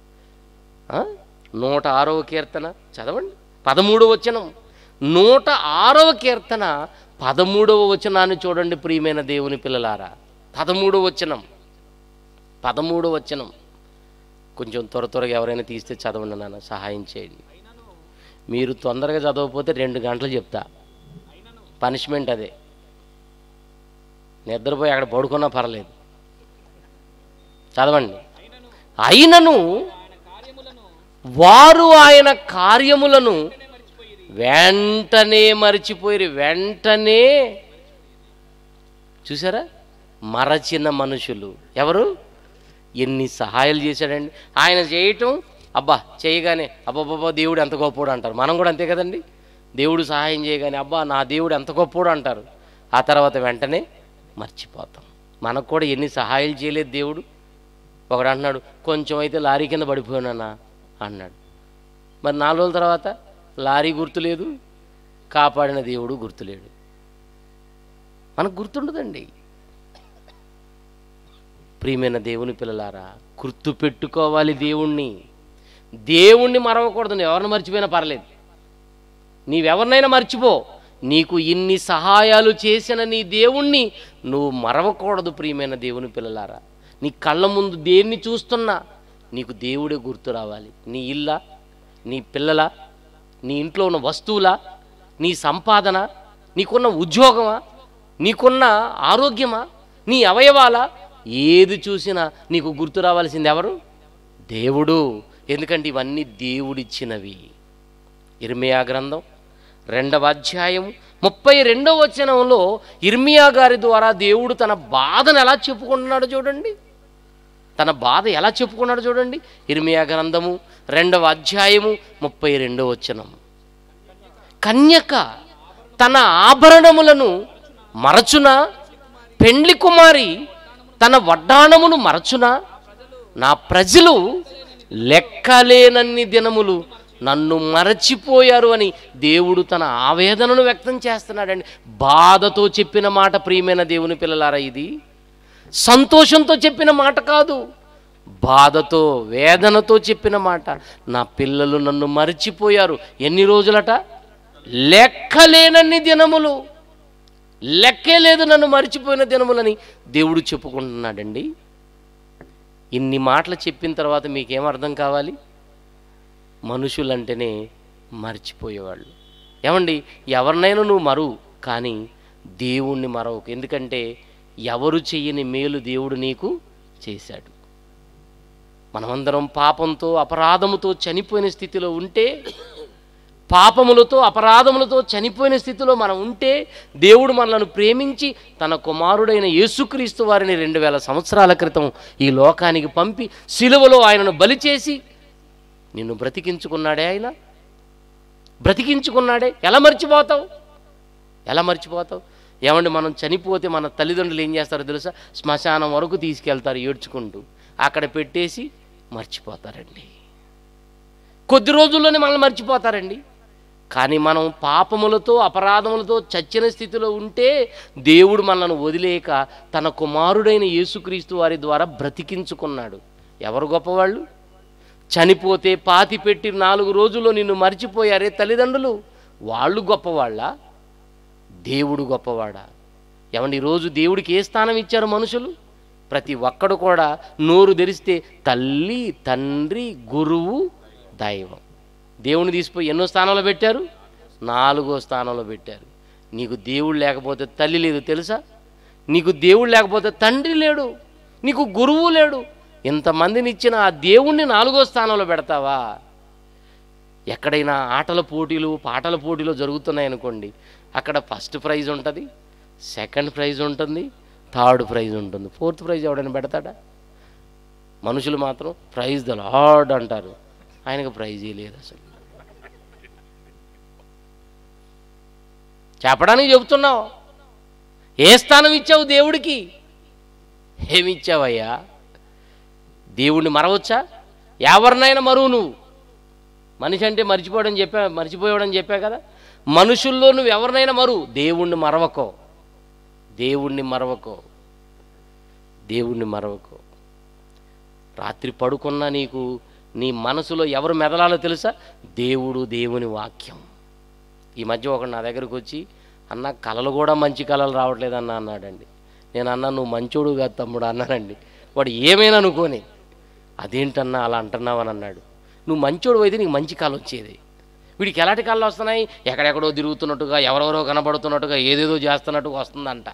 Speaker 1: నూట ఆరవ కీర్తన చదవండి, పదమూడవ వచనం. నూట ఆరవ కీర్తన పదమూడవ వచనాన్ని చూడండి ప్రియమైన దేవుని పిల్లలారా. పదమూడవ వచనం, పదమూడవ వచనం. కొంచెం త్వర త్వరగా ఎవరైనా తీస్తే చదవండి నాన్న, సహాయం చేయండి. మీరు తొందరగా చదవకపోతే రెండు గంటలు చెప్తా, పనిష్మెంట్ అదే. నిద్రపోయి అక్కడ పడుకున్నా పర్లేదు, చదవండి. అయినను వారు ఆయన కార్యములను వెంటనే మరిచిపోయి, వెంటనే చూసారా, మరచిన మనుషులు ఎవరు? ఎన్ని సహాయాలు చేశాడండి ఆయన. చేయటం అబ్బా చేయగానే అబ్బాబ్బా దేవుడు ఎంత గొప్పోడు అంటారు. మనం కూడా అంతే కదండి. దేవుడు సహాయం చేయగానే అబ్బా నా దేవుడు ఎంత గొప్పోడు అంటారు. ఆ తర్వాత వెంటనే మర్చిపోతాం. మనకు కూడా ఎన్ని సహాయాలు చేయలేదు దేవుడు. ఒకడు అంటున్నాడు కొంచెం అయితే లారీ కింద పడిపోయానన్నా అన్నాడు. మరి నాలుగు రోజుల తర్వాత లారీ గుర్తులేదు, కాపాడిన దేవుడు గుర్తులేడు. మనకు గుర్తుండదండి. ప్రియమైన దేవుని పిల్లలారా, గుర్తు పెట్టుకోవాలి దేవుణ్ణి. దేవుణ్ణి మరవకూడదు. నువ్వు ఎవరిని మర్చిపోయినా పర్లేదు, నీవెవరినైనా మర్చిపో, నీకు ఇన్ని సహాయాలు చేసిన నీ దేవుణ్ణి నువ్వు మరవకూడదు. ప్రియమైన దేవుని పిల్లలారా, నీ కళ్ళ ముందు దేన్ని చూస్తున్నా నీకు దేవుడే గుర్తు రావాలి. నీ ఇల్లా, నీ పిల్లల, నీ ఇంట్లో ఉన్న వస్తువులా, నీ సంపాదన, నీకున్న ఉద్యోగమా, నీకున్న ఆరోగ్యమా, నీ అవయవాలా, ఏది చూసినా నీకు గుర్తు రావాల్సింది ఎవరు? దేవుడు. ఎందుకంటే ఇవన్నీ దేవుడిచ్చినవి. ఇర్మియా గ్రంథం రెండవ అధ్యాయం ముప్పై రెండవ వచనంలో ఇర్మియా గారి ద్వారా దేవుడు తన బాధను ఎలా చెప్పుకుంటున్నాడో చూడండి. తన బాధ ఎలా చెప్పుకున్నాడో చూడండి. ఇర్మియా గ్రంథము రెండవ అధ్యాయము ముప్పై రెండవ వచనం. కన్యక తన ఆభరణములను మరచునా, పెండ్లి కుమారి తన వడ్డాణమును మరచునా? నా ప్రజలు లెక్కలేనన్ని దినములు నన్ను మరచిపోయారు అని దేవుడు తన ఆవేదనను వ్యక్తం చేస్తున్నాడండి. బాధతో చెప్పిన మాట ప్రియమైన దేవుని పిల్లలారా, ఇది సంతోషంతో చెప్పిన మాట కాదు, బాధతో వేదనతో చెప్పిన మాట. నా పిల్లలు నన్ను మరచిపోయారు. ఎన్ని రోజులట? లెక్కలేనన్ని దినములు. లెక్కే లేదు నన్ను మర్చిపోయిన దినములని దేవుడు చెప్పుకుంటున్నాడండి. ఇన్ని మాటలు చెప్పిన తర్వాత మీకేం అర్థం కావాలి? మనుషులంటేనే మర్చిపోయేవాళ్ళు. ఏమండి, ఎవరినైనా నువ్వు మరువు, కానీ దేవుణ్ణి మరవకు. ఎందుకంటే ఎవరు చెయ్యని మేలు దేవుడు నీకు చేశాడు. మనమందరం పాపంతో అపరాధముతో చనిపోయిన స్థితిలో ఉంటే, పాపములతో అపరాధములతో చనిపోయిన స్థితిలో మనం ఉంటే, దేవుడు మనలను ప్రేమించి తన కుమారుడైన యేసుక్రీస్తు వారిని రెండు వేల సంవత్సరాల క్రితం ఈ లోకానికి పంపి సిలువలో ఆయనను బలి చేసి నిన్ను బ్రతికించుకున్నాడే. ఆయన బ్రతికించుకున్నాడే. ఎలా మర్చిపోతావు? ఎలా మర్చిపోతావు? ఏమండి, మనం చనిపోతే మన తల్లిదండ్రులు ఏం చేస్తారో తెలుసా? శ్మశానం వరకు తీసుకెళ్తారు ఏడ్చుకుంటూ, అక్కడ పెట్టేసి మర్చిపోతారండి. కొద్ది రోజుల్లోనే మనల్ని మర్చిపోతారండి. కానీ మనం పాపములతో అపరాధములతో చచ్చిన స్థితిలో ఉంటే దేవుడు మనల్ని వదిలేక తన కుమారుడైన యేసుక్రీస్తు వారి ద్వారా బ్రతికించుకున్నాడు. ఎవరు గొప్పవాళ్ళు? చనిపోతే పాతి పెట్టి నాలుగు రోజుల్లో నిన్ను మర్చిపోయారే తల్లిదండ్రులు, వాళ్ళు గొప్పవాళ్ళా? దేవుడు గొప్పవాడా? ఏమండి, ఈరోజు దేవుడికి ఏ స్థానం ఇచ్చారు మనుషులు? ప్రతి ఒక్కడు కూడా నోరు తెరిస్తే తల్లి, తండ్రి, గురువు, దైవం. దేవుని తీసిపోయి ఎన్నో స్థానంలో పెట్టారు? నాలుగో స్థానంలో పెట్టారు. నీకు దేవుడు లేకపోతే తల్లి లేదు తెలుసా? నీకు దేవుడు లేకపోతే తండ్రి లేడు, నీకు గురువు లేడు. ఇంతమందిని ఇచ్చిన ఆ దేవుణ్ణి నాలుగో స్థానంలో పెడతావా? ఎక్కడైనా ఆటల పోటీలు పాటల పోటీలు జరుగుతున్నాయనుకోండి, అక్కడ ఫస్ట్ ప్రైజ్ ఉంటుంది, సెకండ్ ప్రైజ్ ఉంటుంది, థర్డ్ ప్రైజ్ ఉంటుంది. ఫోర్త్ ప్రైజ్ ఎవడైనా పెడతాడా? మనుషులు మాత్రం ప్రైజ్ ద లార్డ్ అంటారు. ఆయనకు ప్రైజే లేదు అసలు. చెప్పడానికి చెబుతున్నావు. ఏ స్థానం ఇచ్చావు దేవుడికి? ఏమిచ్చావయ్యా? దేవుణ్ణి మరవచ్చా? ఎవరినైనా మరువు నువ్వు. మనిషి అంటే మర్చిపోవడం చెప్పా మర్చిపోయాడని చెప్పా కదా. మనుషుల్లో నువ్వు ఎవరినైనా మరువు, దేవుణ్ణి మరవకో. దేవుణ్ణి మరవకో దేవుణ్ణి మరవకో రాత్రి పడుకున్నా నీకు నీ మనసులో ఎవరు మెదలాలో తెలుసా? దేవుడు, దేవుని వాక్యం. ఈ మధ్య ఒకడు నా దగ్గరకు వచ్చి, అన్న కళలు కూడా మంచి కళలు రావట్లేదన్న అన్నాడండి. నేను అన్నా నువ్వు మంచోడు కాదు తమ్ముడు అన్నానండి. వాడు ఏమైనా అనుకోని, అదేంటన్నా అలా అంటున్నావు అని అన్నాడు. నువ్వు మంచోడు అయితే నీకు మంచి కళ వచ్చేది. వీడికి ఎలాంటి కళలు వస్తున్నాయి? ఎక్కడెక్కడో తిరుగుతున్నట్టుగా, ఎవరెవరో కనబడుతున్నట్టుగా, ఏదేదో చేస్తున్నట్టుగా వస్తుందంట.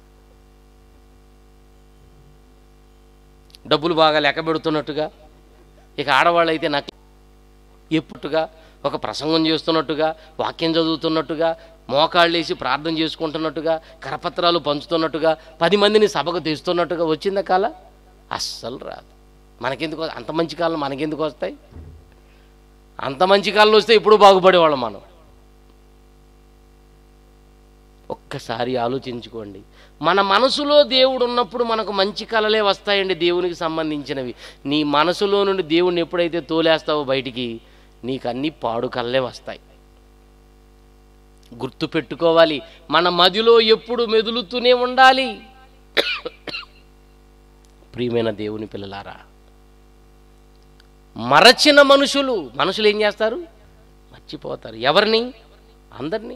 Speaker 1: డబ్బులు బాగా లెక్క పెడుతున్నట్టుగా, ఇక ఆడవాళ్ళు అయితే నాకు ఎప్పుడుగా ఒక ప్రసంగం చేస్తున్నట్టుగా, వాక్యం చదువుతున్నట్టుగా, మోకాళ్ళు వేసి ప్రార్థన చేసుకుంటున్నట్టుగా, కరపత్రాలు పంచుతున్నట్టుగా, పది మందిని సభకు తెస్తున్నట్టుగా వచ్చిందా కాల? అస్సలు రాదు. మనకెందుకు అంత మంచి కాలం మనకెందుకు వస్తాయి? అంత మంచి కళ్ళు వస్తే ఇప్పుడు బాగుపడేవాళ్ళం మనం. ఒక్కసారి ఆలోచించుకోండి. మన మనసులో దేవుడు ఉన్నప్పుడు మనకు మంచి కళలే వస్తాయండి, దేవునికి సంబంధించినవి. నీ మనసులో నుండి దేవుడిని ఎప్పుడైతే తోలేస్తావో బయటికి, నీకు అన్ని పాడు కళలే వస్తాయి. గుర్తు పెట్టుకోవాలి, మన మదిలో ఎప్పుడు మెదులుతూనే ఉండాలి. ప్రియమైన దేవుని పిల్లలారా, మరచిన మనుషులు మనుషులు ఏం చేస్తారు? మర్చిపోతారు. ఎవరిని? అందరినీ.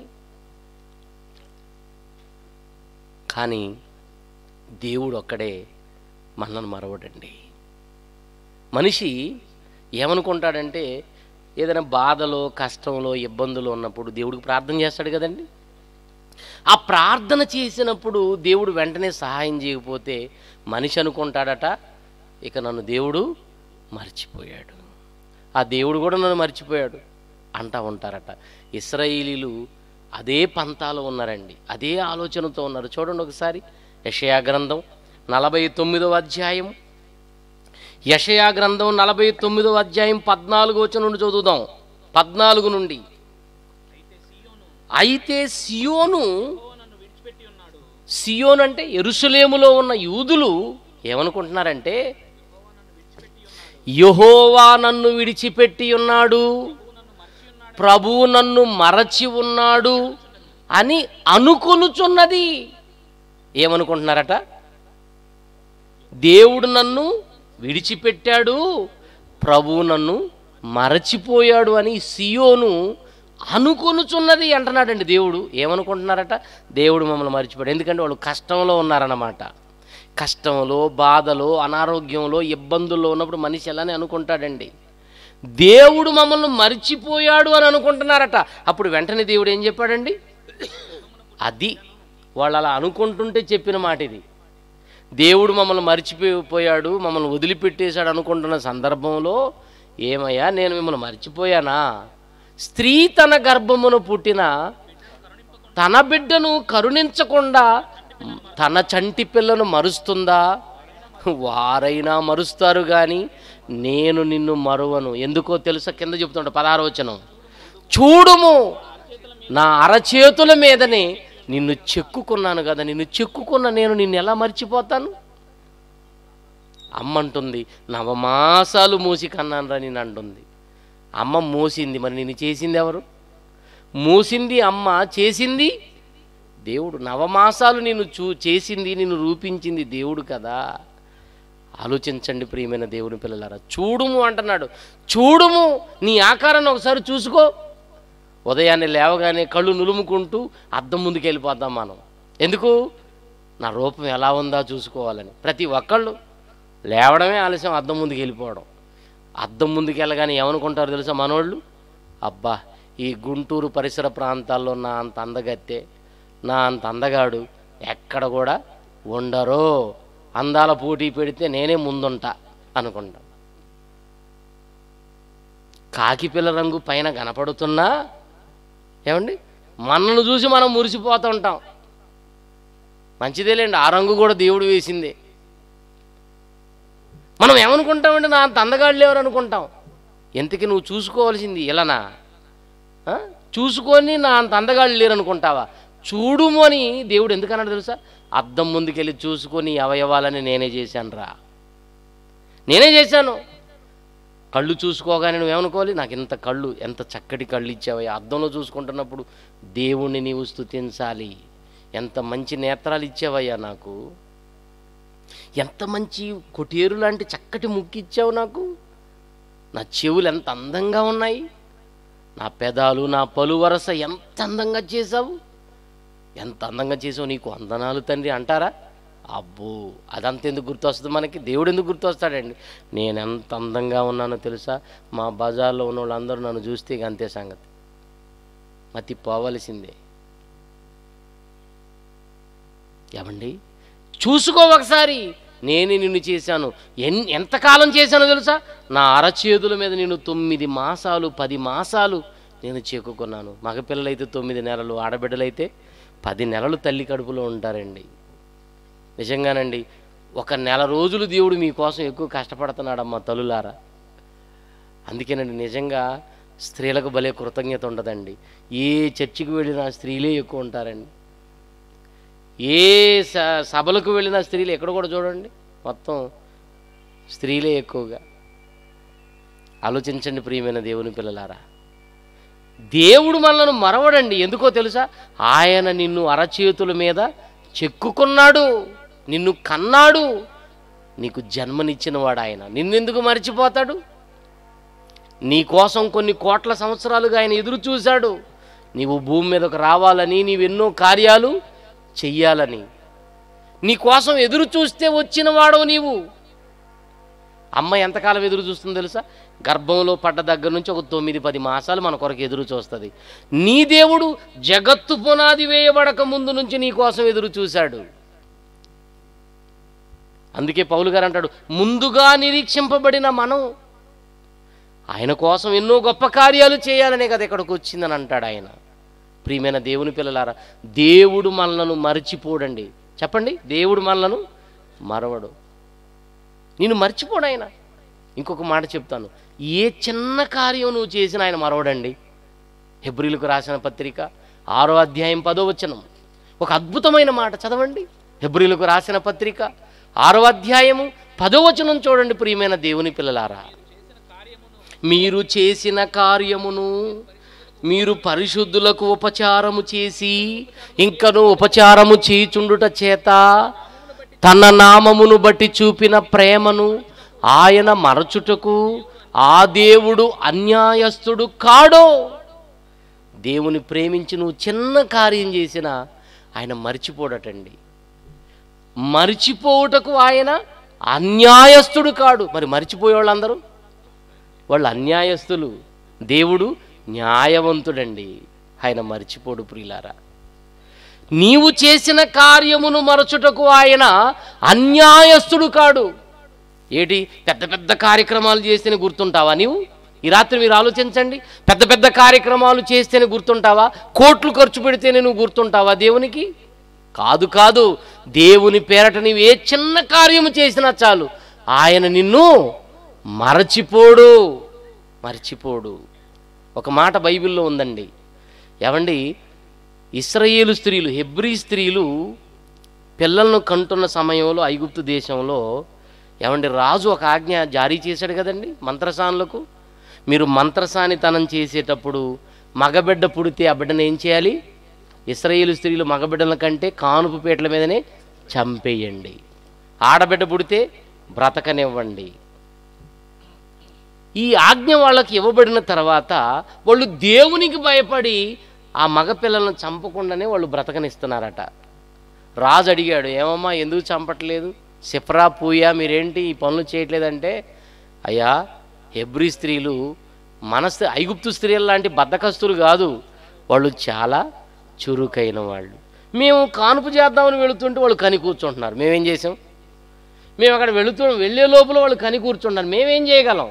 Speaker 1: కానీ దేవుడు ఒక్కడే మనల్ని మరవడండి. మనిషి ఏమనుకుంటాడంటే, ఏదైనా బాధలో, కష్టంలో, ఇబ్బందులో ఉన్నప్పుడు దేవుడికి ప్రార్థన చేస్తాడు కదండి. ఆ ప్రార్థన చేసినప్పుడు దేవుడు వెంటనే సహాయం చేయకపోతే మనిషి అనుకుంటాడట, ఇక నన్ను దేవుడు మర్చిపోయాడు, ఆ దేవుడు కూడా నన్ను మర్చిపోయాడు అంటా ఉంటారట. ఇశ్రాయేలీలు అదే పంతాలో ఉన్నారండి, అదే ఆలోచనతో ఉన్నారు. చూడండి ఒకసారి యెషయా గ్రంథం నలభై తొమ్మిదవ అధ్యాయం యెషయా గ్రంథం నలభై తొమ్మిదవ అధ్యాయం పద్నాలుగు వచనం నుండి చదువుదాం. పద్నాలుగు నుండి, అయితే సియోను, సియోను అంటే యెరూషలేములో ఉన్న యూదులు ఏమనుకుంటున్నారంటే, యెహోవా నన్ను విడిచిపెట్టి ఉన్నాడు, ప్రభువు నన్ను మరచి ఉన్నాడు అని అనుకొనుచున్నది. ఏమనుకుంటున్నారట? దేవుడు నన్ను విడిచిపెట్టాడు, ప్రభువు నన్ను మరచిపోయాడు అని సియోను అనుకొనుచున్నది అంటున్నాడండి. దేవుడు ఏమనుకుంటున్నారట? దేవుడు మమ్మల్ని మర్చిపోయాడు. ఎందుకంటే వాళ్ళు కష్టంలో ఉన్నారన్నమాట. కష్టంలో, బాధలో, అనారోగ్యంలో, ఇబ్బందుల్లో ఉన్నప్పుడు మనిషి ఎలానే అనుకుంటాడండి, దేవుడు మమ్మల్ని మర్చిపోయాడు అని అనుకుంటున్నారట. అప్పుడు వెంటనే దేవుడు ఏం చెప్పాడండి? అది వాళ్ళు అలా అనుకుంటుంటే చెప్పిన మాట ఇది. దేవుడు మమ్మల్ని మర్చిపోయాడు, మమ్మల్ని వదిలిపెట్టేశాడు అనుకుంటున్న సందర్భంలో, ఏమయ్యా నేను మిమ్మల్ని మర్చిపోయానా? స్త్రీ తన గర్భమును పుట్టిన తన బిడ్డను కరుణించకుండా తన చంటి పిల్లను మరుస్తుందా? వారైనా మరుస్తారు కానీ నేను నిన్ను మరువను. ఎందుకో తెలుసా? కింద చెప్తుంటా పదహారు వచనం, చూడుము నా అరచేతుల మీదనే నిన్ను చెక్కుకున్నాను కదా, నిన్ను చెక్కుకున్న నేను నిన్ను ఎలా మర్చిపోతాను? అమ్మ అంటుంది, నవమాసాలు మూసి కన్నాను రా నేను అంటుంది. అమ్మ మోసింది, మరి నిన్ను చేసింది ఎవరు? మోసింది అమ్మ, చేసింది దేవుడు. నవమాసాలు నిన్ను చూ చేసింది నిన్ను రూపించింది దేవుడు కదా. ఆలోచించండి ప్రియమైన దేవుని పిల్లలారా. చూడుము అంటున్నాడు. చూడుము, నీ ఆకారాన్ని ఒకసారి చూసుకో. ఉదయాన్నే లేవగానే కళ్ళు నులుముకుంటూ అద్దం ముందుకు వెళ్ళిపోతాం మనం. ఎందుకు? నా రూపం ఎలా ఉందా చూసుకోవాలని. ప్రతి ఒక్కళ్ళు లేవడమే ఆలస్యం, అద్దం ముందుకు వెళ్ళిపోవడం. అద్దం ముందుకు వెళ్ళగానే ఏమనుకుంటారు తెలుసా మనోళ్ళు? అబ్బా, ఈ గుంటూరు పరిసర ప్రాంతాల్లో నా అంత అందగత్తే, నా అంత అందగాడు ఎక్కడ కూడా ఉండరో, అందాల పోటీ పెడితే నేనే ముందుంటా అనుకుంటాం. కాకిపిల్ల రంగు పైన కనపడుతున్నా ఏమండి మనను చూసి మనం మురిసిపోతూ ఉంటాం. మంచిదేలేండి, ఆ రంగు కూడా దేవుడు వేసిందే. మనం ఏమనుకుంటామండి? నా అంత అందగాడు లేవరు అనుకుంటాం. ఎంతకి నువ్వు చూసుకోవాల్సింది ఇలానా? చూసుకొని నా అంత అందగాళ్ళు లేరు అనుకుంటావా? చూడుము అని దేవుడు ఎందుకన్నాడు తెలుసా? అద్దం ముందుకెళ్ళి చూసుకొని అవయవాలని నేనే చేశాను రా, నేనే చేశాను. కళ్ళు చూసుకోగానే నువ్వేమనుకోవాలి? నాకు ఇంత కళ్ళు, ఎంత చక్కటి కళ్ళు ఇచ్చావయ్యా. అద్దంలో చూసుకుంటున్నప్పుడు దేవుణ్ణి నీవు స్తుతించాలి. ఎంత మంచి నేత్రాలు ఇచ్చావయ్యా నాకు, ఎంత మంచి కొటేరు లాంటి చక్కటి ముక్కు ఇచ్చావు నాకు, నా చెవులు ఎంత అందంగా ఉన్నాయి, నా పెదాలు, నా పలు వరస ఎంత అందంగా చేసావు, ఎంత అందంగా చేసావు, నీకు వందనాలు తండ్రి అంటారా? అబ్బో, అదంతా ఎందుకు గుర్తొస్తుంది మనకి? దేవుడు ఎందుకు గుర్తొస్తాడండి? నేను ఎంత అందంగా ఉన్నానో తెలుసా, మా బజార్లో ఉన్న వాళ్ళందరూ నన్ను చూస్తే ఇక అంతే సంగతి, మతి పోవలసిందే. ఏమండి, చూసుకో ఒకసారి. నేనే నిన్ను చేశాను. ఎన్ ఎంతకాలం చేశానో తెలుసా? నా అరచేతుల మీద నేను తొమ్మిది మాసాలు పది మాసాలు నేను చేకుకున్నాను. మగపిల్లలైతే తొమ్మిది నెలలు, ఆడబిడ్డలైతే పది నెలలు తల్లి కడుపులో ఉంటారండి. నిజంగానండి, ఒక నెల రోజులు దేవుడు మీకోసం ఎక్కువ కష్టపడుతున్నాడమ్మా తల్లులారా. అందుకేనండి నిజంగా స్త్రీలకు భలే కృతజ్ఞత ఉండదండి. ఏ చర్చికి వెళ్ళినా స్త్రీలే ఎక్కువ ఉంటారండి. ఏ స సభలకు వెళ్ళిన స్త్రీలు ఎక్కడ కూడా చూడండి, మొత్తం స్త్రీలే ఎక్కువగా. ఆలోచించండి ప్రియమైన దేవుని పిల్లలారా. దేవుడు మనల్ని మరవడండి. ఎందుకో తెలుసా? ఆయన నిన్ను అరచేతుల మీద చెక్కుకున్నాడు, నిన్ను కన్నాడు, నీకు జన్మనిచ్చినవాడు ఆయన. నిన్నెందుకు మర్చిపోతాడు? నీ కోసం కొన్ని కోట్ల సంవత్సరాలుగా ఆయన ఎదురు చూశాడు, నీవు భూమి మీదకు రావాలని, నీవెన్నో కార్యాలు చెయ్యాలని. నీ కోసం ఎదురు చూస్తే వచ్చిన వాడవు నీవు. అమ్మ ఎంతకాలం ఎదురు చూస్తుందో తెలుసా? గర్భంలో పడ్డ దగ్గర నుంచి ఒక తొమ్మిది పది మాసాలు మన కొరకు ఎదురు చూస్తుంది. నీ దేవుడు జగత్తు పునాది వేయబడక ముందు నుంచి నీ కోసం ఎదురు చూశాడు. అందుకే పౌలు గారు అంటాడు, ముందుగా నిరీక్షింపబడిన మనం ఆయన కోసం ఎన్నో గొప్ప కార్యాలు చేయాలనే కదా ఇక్కడికి వచ్చిందని అంటాడు ఆయన. ప్రియమైన దేవుని పిల్లలారా, దేవుడు మనలను మర్చిపోడండి. చెప్పండి, దేవుడు మనలను మరవడు, నిన్ను మర్చిపోడు ఆయన. ఇంకొక మాట చెప్తాను, ఏ చిన్న కార్యం నువ్వు చేసిన ఆయన మరవడండి. హెబ్రీలకు రాసిన పత్రిక ఆరో అధ్యాయం పదో వచనం ఒక అద్భుతమైన మాట చదవండి. హెబ్రీలకు రాసిన పత్రిక ఆరో అధ్యాయము పదో వచనం చూడండి. ప్రియమైన దేవుని పిల్లలారా, మీరు చేసిన కార్యమును మీరు పరిశుద్ధులకు ఉపచారము చేసి ఇంకను ఉపచారము చేయుచుండుట చేత తన నామమును బట్టి చూపిన ప్రేమను ఆయన మరచుటకు ఆ దేవుడు అన్యాయస్తుడు కాడో. దేవుని ప్రేమించి నువ్వు చిన్న కార్యం చేసినా ఆయన మర్చిపోడటండి. మర్చిపోవుటకు ఆయన అన్యాయస్తుడు కాడు. మరి మర్చిపోయే వాళ్ళందరూ వాళ్ళు అన్యాయస్తులు. దేవుడు న్యాయవంతుడండి, ఆయన మర్చిపోడు. ప్రియులారా, నీవు చేసిన కార్యమును మరచుటకు ఆయన అన్యాయస్తుడు కాడు. ఏటి పెద్ద పెద్ద కార్యక్రమాలు చేస్తేనే గుర్తుంటావా నీవు? ఈ రాత్రి మీరు ఆలోచించండి. పెద్ద పెద్ద కార్యక్రమాలు చేస్తేనే గుర్తుంటావా? కోట్లు ఖర్చు పెడితేనే నువ్వు గుర్తుంటావా దేవునికి? కాదు కాదు. దేవుని పేరట నీవు ఏ చిన్న కార్యము చేసినా చాలు, ఆయన నిన్ను మరచిపోడు, మర్చిపోడు. ఒక మాట బైబిల్లో ఉందండి. ఏమండి, ఇశ్రాయేలు స్త్రీలు, హెబ్రీ స్త్రీలు పిల్లలను కంటున్న సమయంలో ఐగుప్తు దేశంలో ఏమండి రాజు ఒక ఆజ్ఞ జారీ చేశాడు కదండి మంత్రసానులకు. మీరు మంత్రసానితనం చేసేటప్పుడు మగబిడ్డ పుడితే ఆ బిడ్డను ఏం చేయాలి? ఇశ్రాయేలు స్త్రీలు మగబిడ్డల కంటే కానుపు పీటల మీదనే చంపేయండి, ఆడబిడ్డ పుడితే బ్రతకనివ్వండి. ఈ ఆజ్ఞ వాళ్ళకి ఇవ్వబడిన తర్వాత వాళ్ళు దేవునికి భయపడి ఆ మగపిల్లలను చంపకుండానే వాళ్ళు బ్రతకనిస్తున్నారట. రాజు అడిగాడు, ఏమమ్మా ఎందుకు చంపట్లేదు? సిఫ్రా పూయా మీరేంటి ఈ పనులు చేయట్లేదంటే, అయ్యా హెబ్రీ స్త్రీలు మన ఐగుప్తు స్త్రీల లాంటి బద్ధకస్తులు కాదు, వాళ్ళు చాలా చురుకైన వాళ్ళు. మేము కానుపు చేద్దామని వెళుతుంటే వాళ్ళు కని కూర్చుంటున్నారు. మేమేం చేసాం? మేము అక్కడ వెళుతూ వెళ్ళే లోపల వాళ్ళు కని కూర్చుంటున్నారు. మేమేం చేయగలం?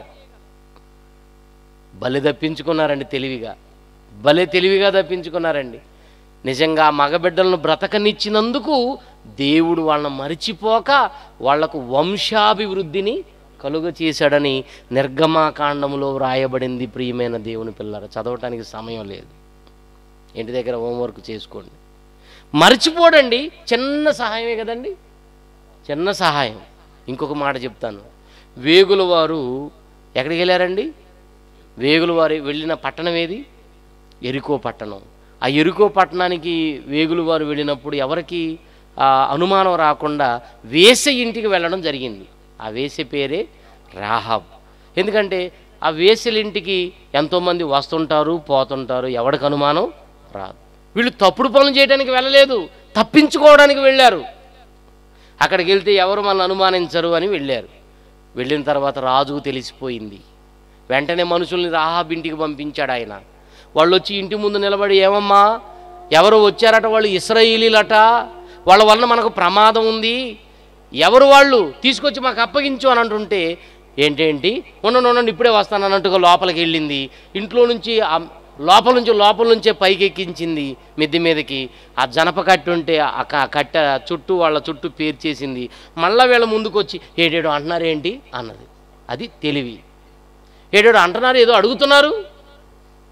Speaker 1: భలే తప్పించుకున్నారండి తెలివిగా, భలే తెలివిగా తప్పించుకున్నారండి. నిజంగా మగబిడ్డలను బ్రతకనిచ్చినందుకు దేవుడు వాళ్ళని మరిచిపోక వాళ్లకు వంశాభివృద్ధిని కలుగ చేశాడని నిర్గమాకాండములో వ్రాయబడింది. ప్రియమైన దేవుని పిల్లలు, చదవటానికి సమయం లేదు, ఇంటి దగ్గర హోంవర్క్ చేసుకోండి. మర్చిపోడండి, చిన్న సహాయమే కదండి, చిన్న సహాయం. ఇంకొక మాట చెప్తాను. వేగుల వారు ఎక్కడికి వెళ్ళారండి? వేగుల వారు వెళ్ళిన పట్టణం ఏది? ఎరికో పట్టణం. ఆ ఎరికో పట్టణానికి వేగుల వారు వెళ్ళినప్పుడు ఎవరికి అనుమానం రాకుండా వేసే ఇంటికి వెళ్ళడం జరిగింది. ఆ వేసే పేరే రాహాబ్. ఎందుకంటే ఆ వేసెలింటికి ఎంతోమంది వస్తుంటారు పోతుంటారు, ఎవరికి అనుమానం రాదు. వీళ్ళు తప్పుడు పనులు చేయడానికి వెళ్ళలేదు, తప్పించుకోవడానికి వెళ్ళారు. అక్కడికి వెళ్తే ఎవరు మనల్ని అనుమానించరు అని వెళ్ళారు. వెళ్ళిన తర్వాత రాజుకు తెలిసిపోయింది. వెంటనే మనుషుల్ని రాహాబ్ ఇంటికి పంపించాడు ఆయన. వాళ్ళు వచ్చి ఇంటి ముందు నిలబడి, ఏమమ్మా ఎవరు వచ్చారట? వాళ్ళు ఇశ్రాయేలీలట, వాళ్ళ వలన మనకు ప్రమాదం ఉంది, ఎవరు వాళ్ళు? తీసుకొచ్చి మాకు అప్పగించు అని అంటుంటే, ఏంటేంటి ఉండండి ఉండండి ఇప్పుడే వస్తాను అన్నట్టుగా లోపలికి వెళ్ళింది. ఇంట్లో నుంచి లోపల నుంచి లోపల నుంచే పైకి ఎక్కించింది మిద్దె మీదకి. ఆ జనప కట్టి ఉంటే ఆ కట్ట చుట్టూ వాళ్ళ చుట్టూ పేర్చేసింది. మళ్ళీ వీళ్ళ ముందుకు వచ్చి ఏడేడు అంటున్నారేంటి అన్నది. అది తెలివి. ఏడేడు అంటున్నారు, ఏదో అడుగుతున్నారు.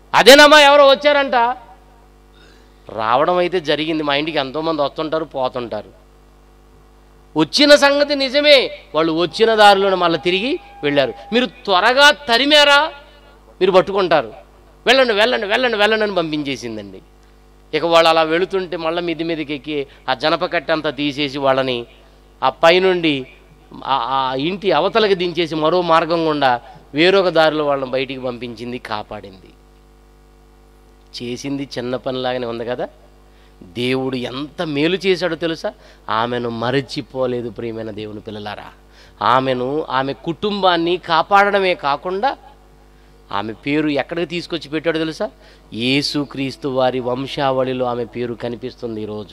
Speaker 1: అదేనమ్మా ఎవరో వచ్చారంట. రావడం అయితే జరిగింది, మా ఇంటికి ఎంతోమంది వస్తుంటారు పోతుంటారు. వచ్చిన సంగతి నిజమే, వాళ్ళు వచ్చిన దారిలోనే మళ్ళీ తిరిగి వెళ్ళారు. మీరు త్వరగా తరిమారా మీరు పట్టుకుంటారు. వెళ్ళండి వెళ్ళండి వెళ్ళండి వెళ్ళండి అని పంపించేసిందండి. ఇక వాళ్ళు అలా వెళుతుంటే మళ్ళీ మిది మీదకి ఎక్కి ఆ జనప కట్టె అంతా తీసేసి వాళ్ళని ఆ పైనుండి ఆ ఇంటి అవతలకి దించేసి మరో మార్గం గుండా వేరొక దారిలో వాళ్ళని బయటికి పంపించింది, కాపాడింది. చేసింది చిన్న పనిలాగానే ఉంది కదా. దేవుడు ఎంత మేలు చేశాడో తెలుసా? ఆమెను మరచిపోలేదు. ప్రియమైన దేవుని పిల్లలారా, ఆమెను ఆమె కుటుంబాన్ని కాపాడడమే కాకుండా ఆమె పేరు ఎక్కడికి తీసుకొచ్చి పెట్టాడో తెలుసా? యేసుక్రీస్తు వారి వంశావళిలో ఆమె పేరు కనిపిస్తుంది ఈరోజు.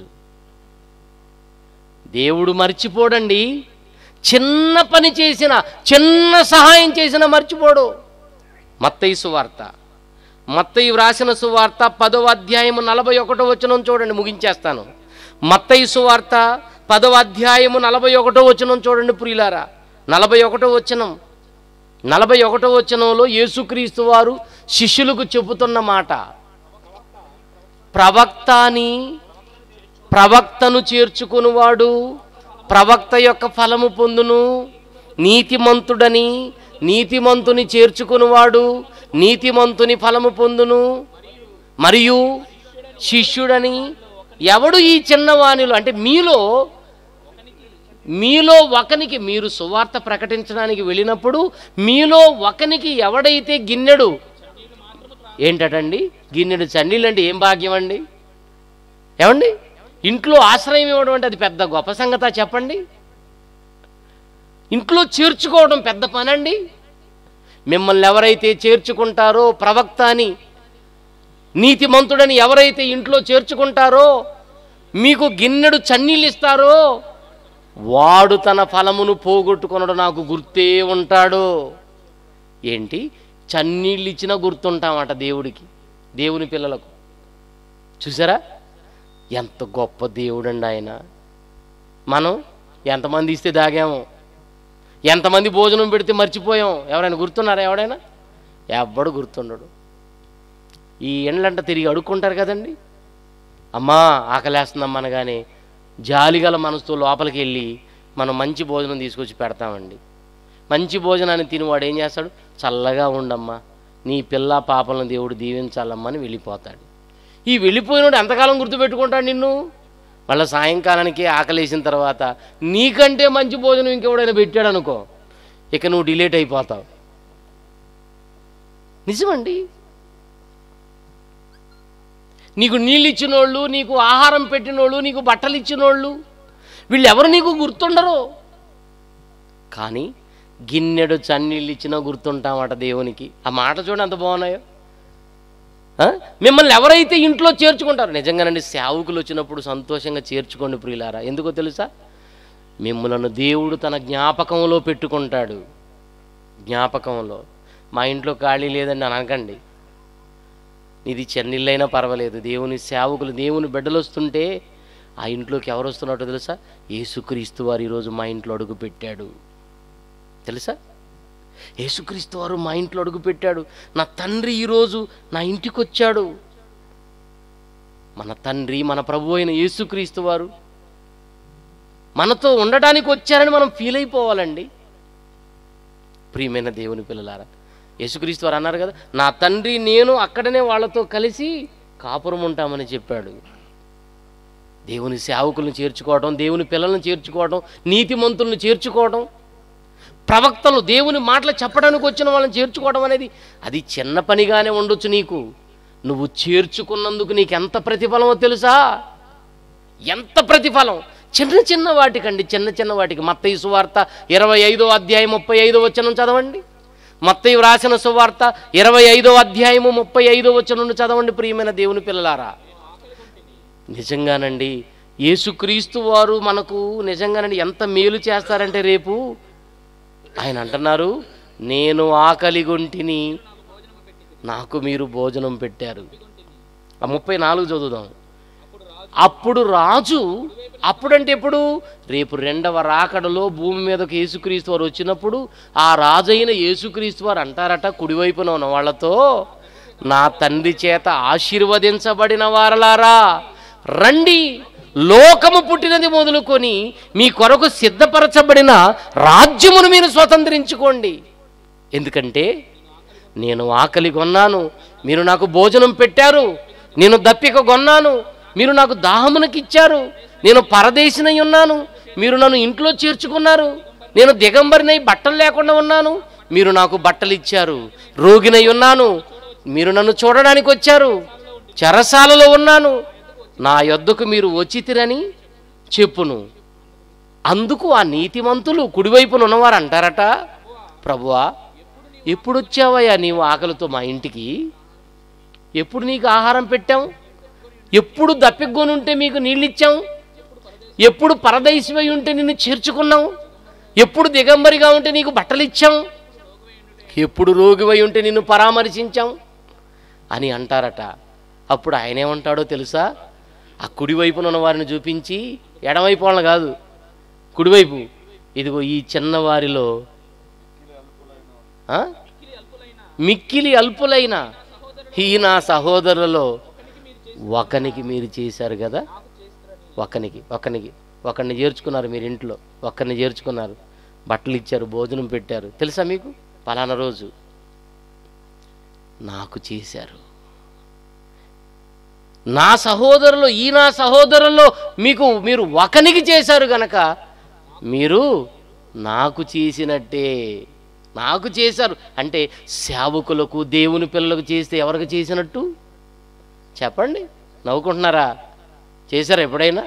Speaker 1: దేవుడు మర్చిపోడండి. చిన్న పని చేసిన, చిన్న సహాయం చేసిన మర్చిపోడు. మత్తయి సువార్త, మత్తయి వ్రాసిన సువార్త పదవ అధ్యాయము నలభై ఒకటో వచనం చూడండి, ముగించేస్తాను. మత్తయి సువార్త పదవ అధ్యాయము నలభై ఒకటో వచనం చూడండి ప్రియులారా. నలభై ఒకటో వచనం నలభై ఒకటో వచనంలో యేసుక్రీస్తు వారు శిష్యులకు చెబుతున్న మాట, ప్రవక్త అని ప్రవక్తను చేర్చుకునివాడు ప్రవక్త యొక్క ఫలము పొందును, నీతిమంతుడని నీతిమంతుని చేర్చుకునివాడు నీతిమంతుని ఫలము పొందును, మరియు శిష్యుడని ఎవడు ఈ చిన్నవానిలో, అంటే మీలో మీలో ఒకనికి, మీరు సువార్త ప్రకటించడానికి వెళ్ళినప్పుడు మీలో ఒకనికి ఎవడైతే గిన్నెడు ఏంటటండి గిన్నెడు చన్నీళ్ళు అంటే ఏం భాగ్యం అండి. ఏమండి, ఇంట్లో ఆశ్రయం ఇవ్వడం అంటే అది పెద్ద గొప్ప సంగతా చెప్పండి. ఇంట్లో చేర్చుకోవడం పెద్ద పనండి. మిమ్మల్ని ఎవరైతే చేర్చుకుంటారో, ప్రవక్త అని నీతిమంతుడని ఎవరైతే ఇంట్లో చేర్చుకుంటారో, మీకు గిన్నెడు చన్నీళ్ళు ఇస్తారో, వాడు తన ఫలమును పోగొట్టుకొనడు నాకు గుర్తే ఉంటాడు. ఏంటి, చన్నీళ్ళు ఇచ్చినా గుర్తుంటామట దేవుడికి, దేవుని పిల్లలకు. చూసారా ఎంత గొప్ప దేవుడండి ఆయన. మనం ఎంతమంది ఇస్తే దాగాము, ఎంతమంది భోజనం పెడితే మర్చిపోయాం. ఎవరైనా గుర్తున్నారా? ఎవడైనా ఎవ్వడు గుర్తుండడు. ఈ ఎండ్లంట తిరిగి అడుక్కుంటారు కదండి, అమ్మా ఆకలేస్తుందమ్మా అనగానే జాలిగల మనసుతో లోపలికి వెళ్ళి మనం మంచి భోజనం తీసుకొచ్చి పెడతామండి. మంచి భోజనాన్ని తినివాడు ఏం చేస్తాడు? చల్లగా ఉండమ్మా, నీ పిల్ల పాపలను దేవుడు దీవించాలమ్మా అని వెళ్ళిపోతాడు. ఈ వెళ్ళిపోయినోడు ఎంతకాలం గుర్తుపెట్టుకుంటాడు నిన్ను? మళ్ళీ సాయంకాలానికి ఆకలేసిన తర్వాత నీకంటే మంచి భోజనం ఇంకెవడైనా పెట్టాడు అనుకో, ఇక నువ్వు డిలేట్ అయిపోతావు. నిజమండి. నీకు నీళ్ళు ఇచ్చినోళ్ళు, నీకు ఆహారం పెట్టినోళ్ళు, నీకు బట్టలు ఇచ్చినోళ్ళు, వీళ్ళెవరు నీకు గుర్తుండరు. కానీ గిన్నెడు చన్నీళ్ళు ఇచ్చినా గుర్తుంటామట దేవునికి. ఆ మాట చూడండి ఎంత బాగున్నాయో. మిమ్మల్ని ఎవరైతే ఇంట్లో చేర్చుకుంటారో, నిజంగానండి సేవకులు వచ్చినప్పుడు సంతోషంగా చేర్చుకోండి ప్రియులారా. ఎందుకో తెలుసా? మిమ్మల్ని దేవుడు తన జ్ఞాపకంలో పెట్టుకుంటాడు. జ్ఞాపకంలో. మా ఇంట్లో ఖాళీ లేదండి అని అనకండి. ఇది చెన్నీళ్ళైనా పర్వాలేదు, దేవుని సేవకులు దేవుని బిడ్డలు వస్తుంటే ఆ ఇంట్లోకి ఎవరు వస్తున్నట్టు తెలుసా? యేసుక్రీస్తు వారు ఈరోజు మా ఇంట్లో అడుగు పెట్టాడు. తెలుసా? యేసుక్రీస్తు వారు మా ఇంట్లో అడుగు పెట్టాడు. నా తండ్రి ఈరోజు నా ఇంటికి వచ్చాడు. మన తండ్రి, మన ప్రభు అయిన యేసుక్రీస్తు వారు మనతో ఉండడానికి వచ్చారని మనం ఫీల్ అయిపోవాలండి. ప్రియమైన దేవుని పిల్లలారా, యేసుక్రీస్తు వారు అన్నారు కదా, నా తండ్రి నేను అక్కడనే వాళ్ళతో కలిసి కాపురం ఉంటామని చెప్పాడు. దేవుని సేవకులను చేర్చుకోవడం, దేవుని పిల్లలను చేర్చుకోవడం, నీతిమంతులను చేర్చుకోవడం, ప్రవక్తలు దేవుని మాటలు చెప్పడానికి వచ్చిన వాళ్ళని చేర్చుకోవడం అనేది అది చిన్న పనిగానే ఉండొచ్చు. నీకు నువ్వు చేర్చుకున్నందుకు నీకు ఎంత ప్రతిఫలమో తెలుసా? ఎంత ప్రతిఫలం! చిన్న చిన్న వాటికండి, చిన్న చిన్న వాటికి. మత్తయి సువార్త ఇరవై ఐదో అధ్యాయం ముప్పై ఐదో వచనం చదవండి. మత్తయి వ్రాసిన సువార్త ఇరవై ఐదో అధ్యాయము ముప్పై ఐదో వచనం చదవండి ప్రియమైన దేవుని పిల్లలారా. నిజంగానండి యేసుక్రీస్తు వారు మనకు నిజంగానండి ఎంత మేలు చేస్తారంటే, రేపు ఆయన అంటున్నారు, నేను ఆకలిగొంటిని నాకు మీరు భోజనం పెట్టారు. ఆ ముప్పై నాలుగు చదువుదాం. అప్పుడు రాజు, అప్పుడంటే ఎప్పుడు? రేపు రెండవ రాకడలో భూమి మీదకు యేసుక్రీస్తు వారు వచ్చినప్పుడు ఆ రాజైన యేసుక్రీస్తు వారు అంటారట కుడివైపున ఉన్న వాళ్ళతో, నా తండ్రి చేత ఆశీర్వదించబడిన వారలారా రండి, లోకము పుట్టినది మొదలుకొని మీ కొరకు సిద్ధపరచబడిన రాజ్యమును మీరు స్వతంత్రించుకోండి. ఎందుకంటే నేను ఆకలి కొన్నాను, మీరు నాకు భోజనం పెట్టారు. నేను దప్పిక కొన్నాను, మీరు నాకు దాహమునకి ఇచ్చారు. నేను పరదేశినై ఉన్నాను, మీరు నన్ను ఇంట్లో చేర్చుకున్నారు. నేను దిగంబరినై బట్టలు లేకుండా ఉన్నాను, మీరు నాకు బట్టలు ఇచ్చారు. రోగినై ఉన్నాను, మీరు నన్ను చూడడానికి వచ్చారు. చెరసాలలో ఉన్నాను, నా యొద్దకు మీరు వచ్చితిరని చెప్పును. అందుకు ఆ నీతిమంతులు కుడివైపున ఉన్నవారు అంటారట, ప్రభువా ఎప్పుడు వచ్చావయ్యా నీవు ఆకలితో మా ఇంటికి? ఎప్పుడు నీకు ఆహారం పెట్టాం? ఎప్పుడు దప్పిగొని ఉంటే మీకు నీళ్ళు ఇచ్చాం? ఎప్పుడు పరదేశమై ఉంటే నిన్ను చేర్చుకున్నాం? ఎప్పుడు దిగంబరిగా ఉంటే నీకు బట్టలు ఇచ్చాం? ఎప్పుడు రోగివై ఉంటే నిన్ను పరామర్శించాం అని అంటారట. అప్పుడు ఆయన ఏమంటాడో తెలుసా? ఆ కుడివైపున ఉన్న వారిని చూపించి, ఎడమవైపు వాళ్ళని కాదు, కుడివైపు, ఇదిగో ఈ చిన్నవారిలో మిక్కిలి అల్పులైన ఈ నా సహోదరులలో ఒకనికి మీరు చేశారు కదా. ఒకనికి ఒకనికి ఒకరిని చేర్చుకున్నారు, మీరు ఇంట్లో ఒకరిని చేర్చుకున్నారు, బట్టలు ఇచ్చారు, భోజనం పెట్టారు. తెలుసా మీకు? పలానా రోజు నాకు చేశారు. నా సహోదరులు, ఈ నా సహోదరుల్లో మీకు మీరు ఒకనికి చేశారు గనక మీరు నాకు చేసినట్టే. నాకు చేశారు అంటే సేవకులకు, దేవుని పిల్లలకు చేస్తే ఎవరికి చేసినట్టు చెప్పండి? నవ్వుకుంటున్నారా? చేశారా ఎప్పుడైనా?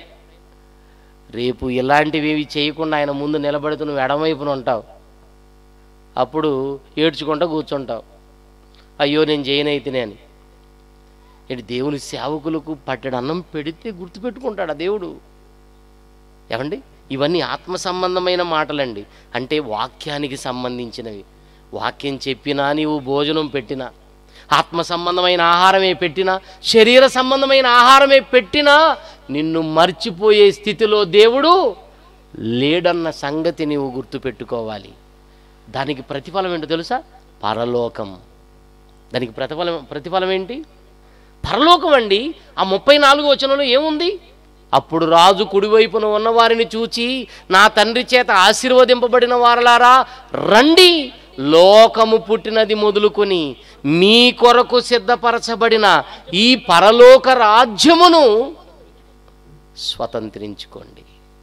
Speaker 1: రేపు ఇలాంటివి చేయకుండా ఆయన ముందు నిలబడుతూ నువ్వు ఎడమవైపున ఉంటావు. అప్పుడు ఏడ్చుకుంటూ కూర్చుంటావు, అయ్యో నేను చేయనైతేనే అని. ఏంటి, దేవుని సేవకులకు పట్టెడు అన్నం పెడితే గుర్తుపెట్టుకుంటాడు ఆ దేవుడు. ఏమండి, ఇవన్నీ ఆత్మ సంబంధమైన మాటలండి. అంటే వాక్యానికి సంబంధించినవి. వాక్యం చెప్పినా, నీవు భోజనం పెట్టినా, ఆత్మ సంబంధమైన ఆహారమే పెట్టినా, శరీర సంబంధమైన ఆహారమే పెట్టినా, నిన్ను మర్చిపోయే స్థితిలో దేవుడు లేడన్న సంగతి నీవు గుర్తుపెట్టుకోవాలి. దానికి ప్రతిఫలం ఏంటో తెలుసా? పరలోకం. దానికి ప్రతిఫలం ప్రతిఫలం ఏంటి? పరలోకం అండి. ఆ ముప్పై నాలుగు వచనంలో ఏముంది? అప్పుడు రాజు కుడివైపున ఉన్నవారిని చూచి, నా తండ్రి చేత ఆశీర్వదింపబడిన వారలారా రండి, లోకము పుట్టినది మొదలుకొని మీ కొరకు సిద్ధపరచబడిన ఈ పరలోక రాజ్యమును స్వతంత్రించుకోండి.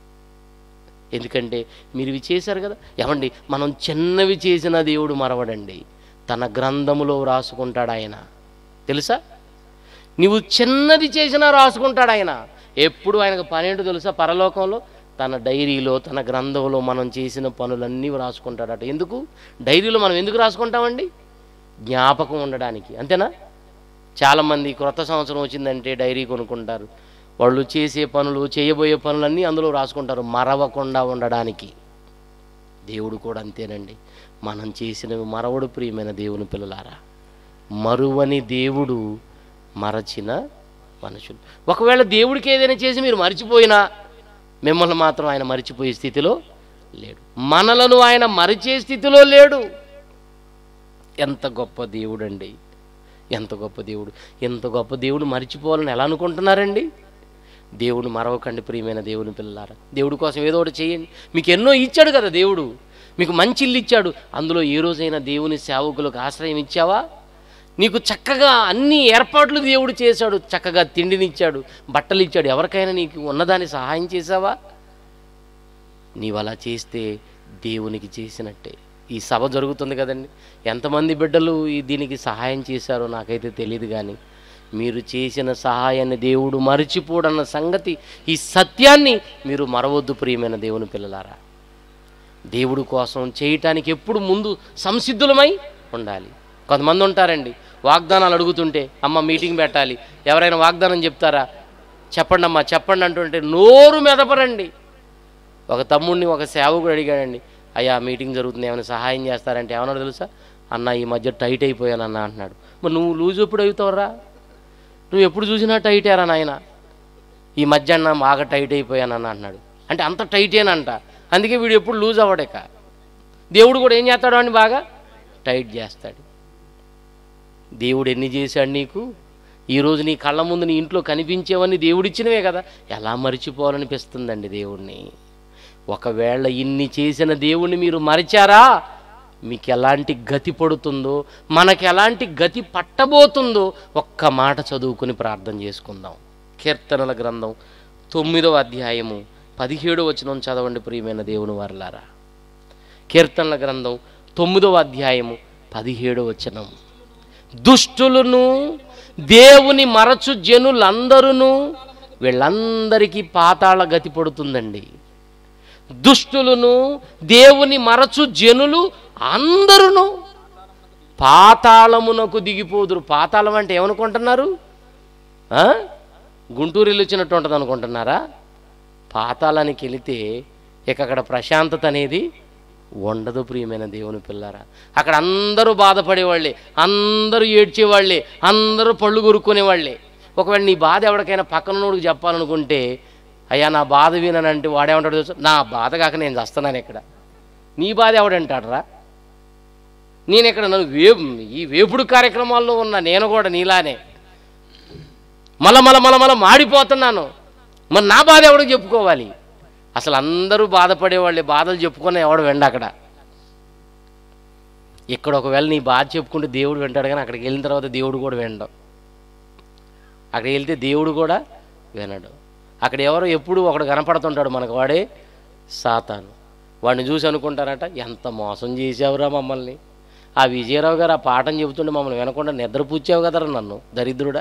Speaker 1: ఎందుకంటే మీరు ఇవి చేశారు కదా. ఏమండి, మనం చిన్నవి చేసిన దేవుడు మరవడండి, తన గ్రంథములో రాసుకుంటాడు ఆయన. తెలుసా? నీవు చిన్నది చేసినా రాసుకుంటాడు ఆయన. ఎప్పుడు ఆయనకు పనేంటో తెలుసా? పరలోకంలో తన డైరీలో, తన గ్రంథంలో మనం చేసిన పనులన్నీ రాసుకుంటాడట. ఎందుకు? డైరీలో మనం ఎందుకు రాసుకుంటామండి? జ్ఞాపకం ఉండడానికి, అంతేనా? చాలామంది క్రొత్త సంవత్సరం వచ్చిందంటే డైరీ కొనుక్కుంటారు. వాళ్ళు చేసే పనులు, చేయబోయే పనులన్నీ అందులో రాసుకుంటారు, మరవకుండా ఉండడానికి. దేవుడు కూడా అంతేనండి. మనం చేసినవి మరవడు. ప్రియమైన దేవుని పిల్లలారా, మరువని దేవుడు, మరచిన మనుషులు. ఒకవేళ దేవుడికి ఏదైనా చేసి మీరు మరిచిపోయినా, మిమ్మల్ని మాత్రం ఆయన మరిచిపోయే స్థితిలో లేడు. మనలను ఆయన మరిచే స్థితిలో లేడు. ఎంత గొప్ప దేవుడు అండి, ఎంత గొప్ప దేవుడు. ఎంత గొప్ప దేవుడు మరిచిపోవాలని ఎలా అనుకుంటున్నారండి? దేవుడు మరవకండి ప్రియమైన దేవుని పిల్లలారా. దేవుడి కోసం ఏదో ఒకటి చేయండి. మీకు ఎన్నో ఇచ్చాడు కదా దేవుడు. మీకు మంచి ఇల్లు ఇచ్చాడు, అందులో ఏ రోజైనా దేవుని సేవకులకు ఆశ్రయం ఇచ్చావా? నీకు చక్కగా అన్ని ఏర్పాట్లు దేవుడు చేశాడు, చక్కగా తిండినిచ్చాడు, బట్టలు ఇచ్చాడు. ఎవరికైనా నీకు ఉన్నదాన్ని సహాయం చేశావా? నీవు అలా చేస్తే దేవునికి చేసినట్టే. ఈ సభ జరుగుతుంది కదండి, ఎంతమంది బిడ్డలు ఈ దీనికి సహాయం చేశారో నాకైతే తెలియదు, కానీ మీరు చేసిన సహాయాన్ని దేవుడు మరిచిపోడన్న సంగతి, ఈ సత్యాన్ని మీరు మరవద్దు ప్రియమైన దేవుని పిల్లలారా. దేవుడు కోసం చేయటానికి ఎప్పుడు ముందు సంసిద్ధులమై ఉండాలి. కొంతమంది ఉంటారండి, వాగ్దానాలు అడుగుతుంటే, అమ్మ మీటింగ్ పెట్టాలి, ఎవరైనా వాగ్దానం చెప్తారా, చెప్పండి అమ్మా చెప్పండి అంటుంటే నోరు మెదపరండి. ఒక తమ్ముడిని ఒక సేవకుడు అడిగాడండి, అయ్యా మీటింగ్ జరుగుతుంది, ఏమైనా సహాయం చేస్తారంటే ఏమన్నాడు తెలుసా? అన్న ఈ మధ్య టైట్ అయిపోయానన్న అంటున్నాడు. మరి నువ్వు లూజ్ ఎప్పుడు అవుతావురా? నువ్వు ఎప్పుడు చూసినా టైటేరా నాయన, ఈ మధ్య అన్న బాగా టైట్ అయిపోయానన్న అంటున్నాడు. అంటే అంత టైటేనంట, అందుకే వీడు ఎప్పుడు లూజ్ అవ్వడేక. దేవుడు కూడా ఏం చేస్తాడు అని బాగా టైట్ చేస్తాడు. దేవుడు ఎన్ని చేశాడు నీకు? ఈరోజు నీ కళ్ళ ముందు నీ ఇంట్లో కనిపించేవన్నీ దేవుడిచ్చినవే కదా. ఎలా మరిచిపోవాలనిపిస్తుందండి దేవుణ్ణి? ఒకవేళ ఇన్ని చేసిన దేవుణ్ణి మీరు మరిచారా, మీకు ఎలాంటి గతి పడుతుందో, మనకు ఎలాంటి గతి పట్టబోతుందో ఒక్క మాట చదువుకుని ప్రార్థన చేసుకుందాం. కీర్తనల గ్రంథం తొమ్మిదవ అధ్యాయము పదిహేడవ వచనం చదవండి ప్రియమైన దేవుని వారలారా. కీర్తనల గ్రంథం తొమ్మిదవ అధ్యాయము పదిహేడవ వచనం. దుష్టులను దేవుని మరచు జనులందరూ, వీళ్ళందరికీ పాతాళ గతి పడుతుందండి. దుష్టులను దేవుని మరచు జనులు అందరూ పాతాళమునకు దిగిపోదురు. పాతాళం అంటే ఏమనుకుంటున్నారు? గుంటూరు ఇల్లు వచ్చినట్టు ఉంటుంది అనుకుంటున్నారా? పాతాళానికి వెళితే ఇక అక్కడ ప్రశాంతత అనేది ఉండదు ప్రియమైన దేవుని పిల్లారా. అక్కడ అందరూ బాధపడేవాళ్ళే, అందరూ ఏడ్చేవాళ్ళే, అందరూ పళ్ళు కొరుక్కునేవాళ్ళే. ఒకవేళ నీ బాధ ఎవరికైనా పక్కనోడికి చెప్పాలనుకుంటే, అయ్యా నా బాధ విననంటే వాడేమంటాడు తెలుసు? నా బాధ కాక నేను చేస్తున్నాను ఇక్కడ. నీ బాధ ఎవడంటాడరా? నేను ఇక్కడ నన్ను వేపు ఈ వేపుడు కార్యక్రమాల్లో ఉన్నా, నేను కూడా నీలానే మల మల మల మల మాడిపోతున్నాను. మరి నా బాధ ఎవడికి చెప్పుకోవాలి? అసలు అందరూ బాధపడేవాళ్ళే, బాధలు చెప్పుకున్న ఎవడు వెండ అక్కడ. ఇక్కడ ఒకవేళ నీ బాధ చెప్పుకుంటే దేవుడు వింటాడు, కానీ అక్కడికి వెళ్ళిన తర్వాత దేవుడు కూడా వినడు. అక్కడికి వెళ్తే దేవుడు కూడా వినడు. అక్కడ ఎవరో ఎప్పుడు ఒకడు కనపడుతుంటాడు మనకు, వాడే సాతాను. వాడిని చూసి అనుకుంటారట, ఎంత మోసం చేసావురా మమ్మల్ని. ఆ విజయరావు గారు ఆ పాఠం చెబుతుంటే మమ్మల్ని వినకుండా నిద్రపుచ్చావు కదరా నన్ను, దరిద్రుడా.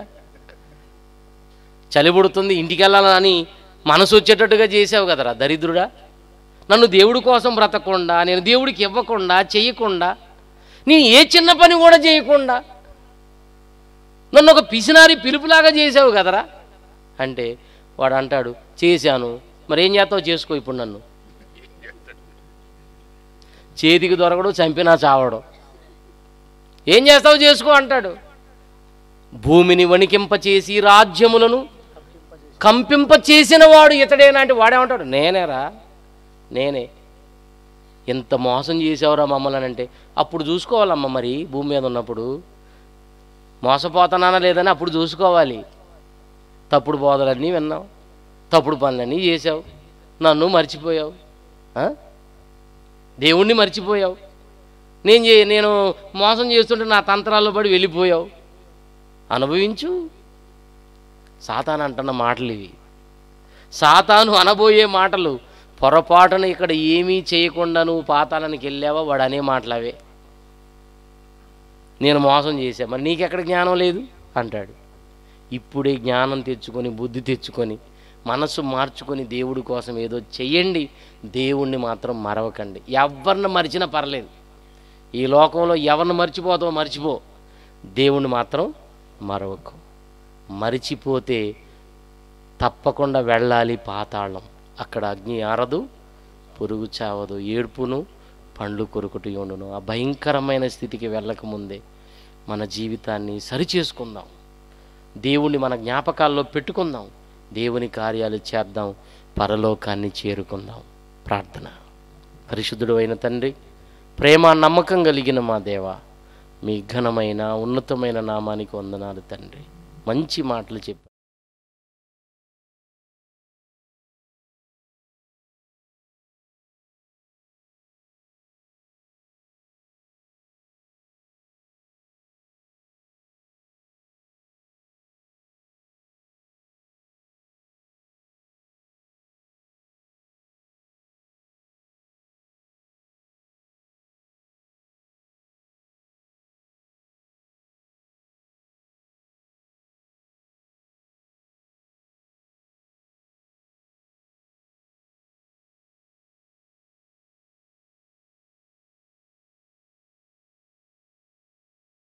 Speaker 1: చలి పుడుతుంది ఇంటికి వెళ్ళాలని మనసు వచ్చేటట్టుగా చేసావు కదరా దరిద్రుడా. నన్ను దేవుడి కోసం బ్రతకుండా, నేను దేవుడికి ఇవ్వకుండా చేయకుండా, నేను ఏ చిన్న పని కూడా చేయకుండా నన్ను ఒక పిసినారి పిలుపులాగా చేసావు కదరా అంటే వాడు అంటాడు, చేశాను, మరి ఏం చేస్తావు చేసుకో. ఇప్పుడు నన్ను చేతికి దొరకడు, చంపినా చావడం, ఏం చేస్తావు చేసుకో అంటాడు. భూమిని వణికింపచేసి రాజ్యములను కంపింపచేసిన వాడు ఇతడేనా అంటే వాడేమంటాడు, నేనేరా నేనే. ఎంత మోసం చేసావురా మమ్మల్ని అంటే అప్పుడు చూసుకోవాలమ్మ. మరి భూమి మీద ఉన్నప్పుడు మోసపోతున్నానా లేదని అప్పుడు చూసుకోవాలి. తప్పుడు బోధలన్నీ విన్నావు, తప్పుడు పనులన్నీ చేసావు, నన్ను మర్చిపోయావు, దేవుణ్ణి మర్చిపోయావు. నేను చే నేను మోసం చేస్తుంటే నా తంత్రాల్లో పడి వెళ్ళిపోయావు. అనుభవించు. సాతాను అంటున్న మాటలు ఇవి. సాతాను అనబోయే మాటలు. పొరపాటున ఇక్కడ ఏమీ చేయకుండా నువ్వు పాతాళానికి వెళ్ళావా, వాడు అనే మాటలు అవే. నేను మోసం చేశా, మరి నీకెక్కడ జ్ఞానం లేదు అంటాడు. ఇప్పుడే జ్ఞానం తెచ్చుకొని, బుద్ధి తెచ్చుకొని, మనసు మార్చుకొని దేవుడి కోసం ఏదో చెయ్యండి. దేవుణ్ణి మాత్రం మరవకండి. ఎవరిని మరిచినా పర్లేదు, ఈ లోకంలో ఎవరిని మర్చిపోతావో మర్చిపో, దేవుణ్ణి మాత్రం మరవకు. మరిచిపోతే తప్పకుండా వెళ్ళాలి పాతాళం. అక్కడ అగ్ని ఆరదు, పురుగు చావదు, ఏడ్పును పండ్లు కొరుకుటి ఉండును. ఆ భయంకరమైన స్థితికి వెళ్ళకముందే మన జీవితాన్ని సరిచేసుకుందాం. దేవుణ్ణి మన జ్ఞాపకాల్లో పెట్టుకుందాం. దేవుని కార్యాలు చేద్దాం, పరలోకాన్ని చేరుకుందాం. ప్రార్థన. పరిశుద్ధుడు అయిన తండ్రి, ప్రేమ నమ్మకం కలిగిన మా దేవ, మీ ఘనమైన ఉన్నతమైన నామానికి వందనాలు తండ్రి. మంచి మాటలు చెప్పి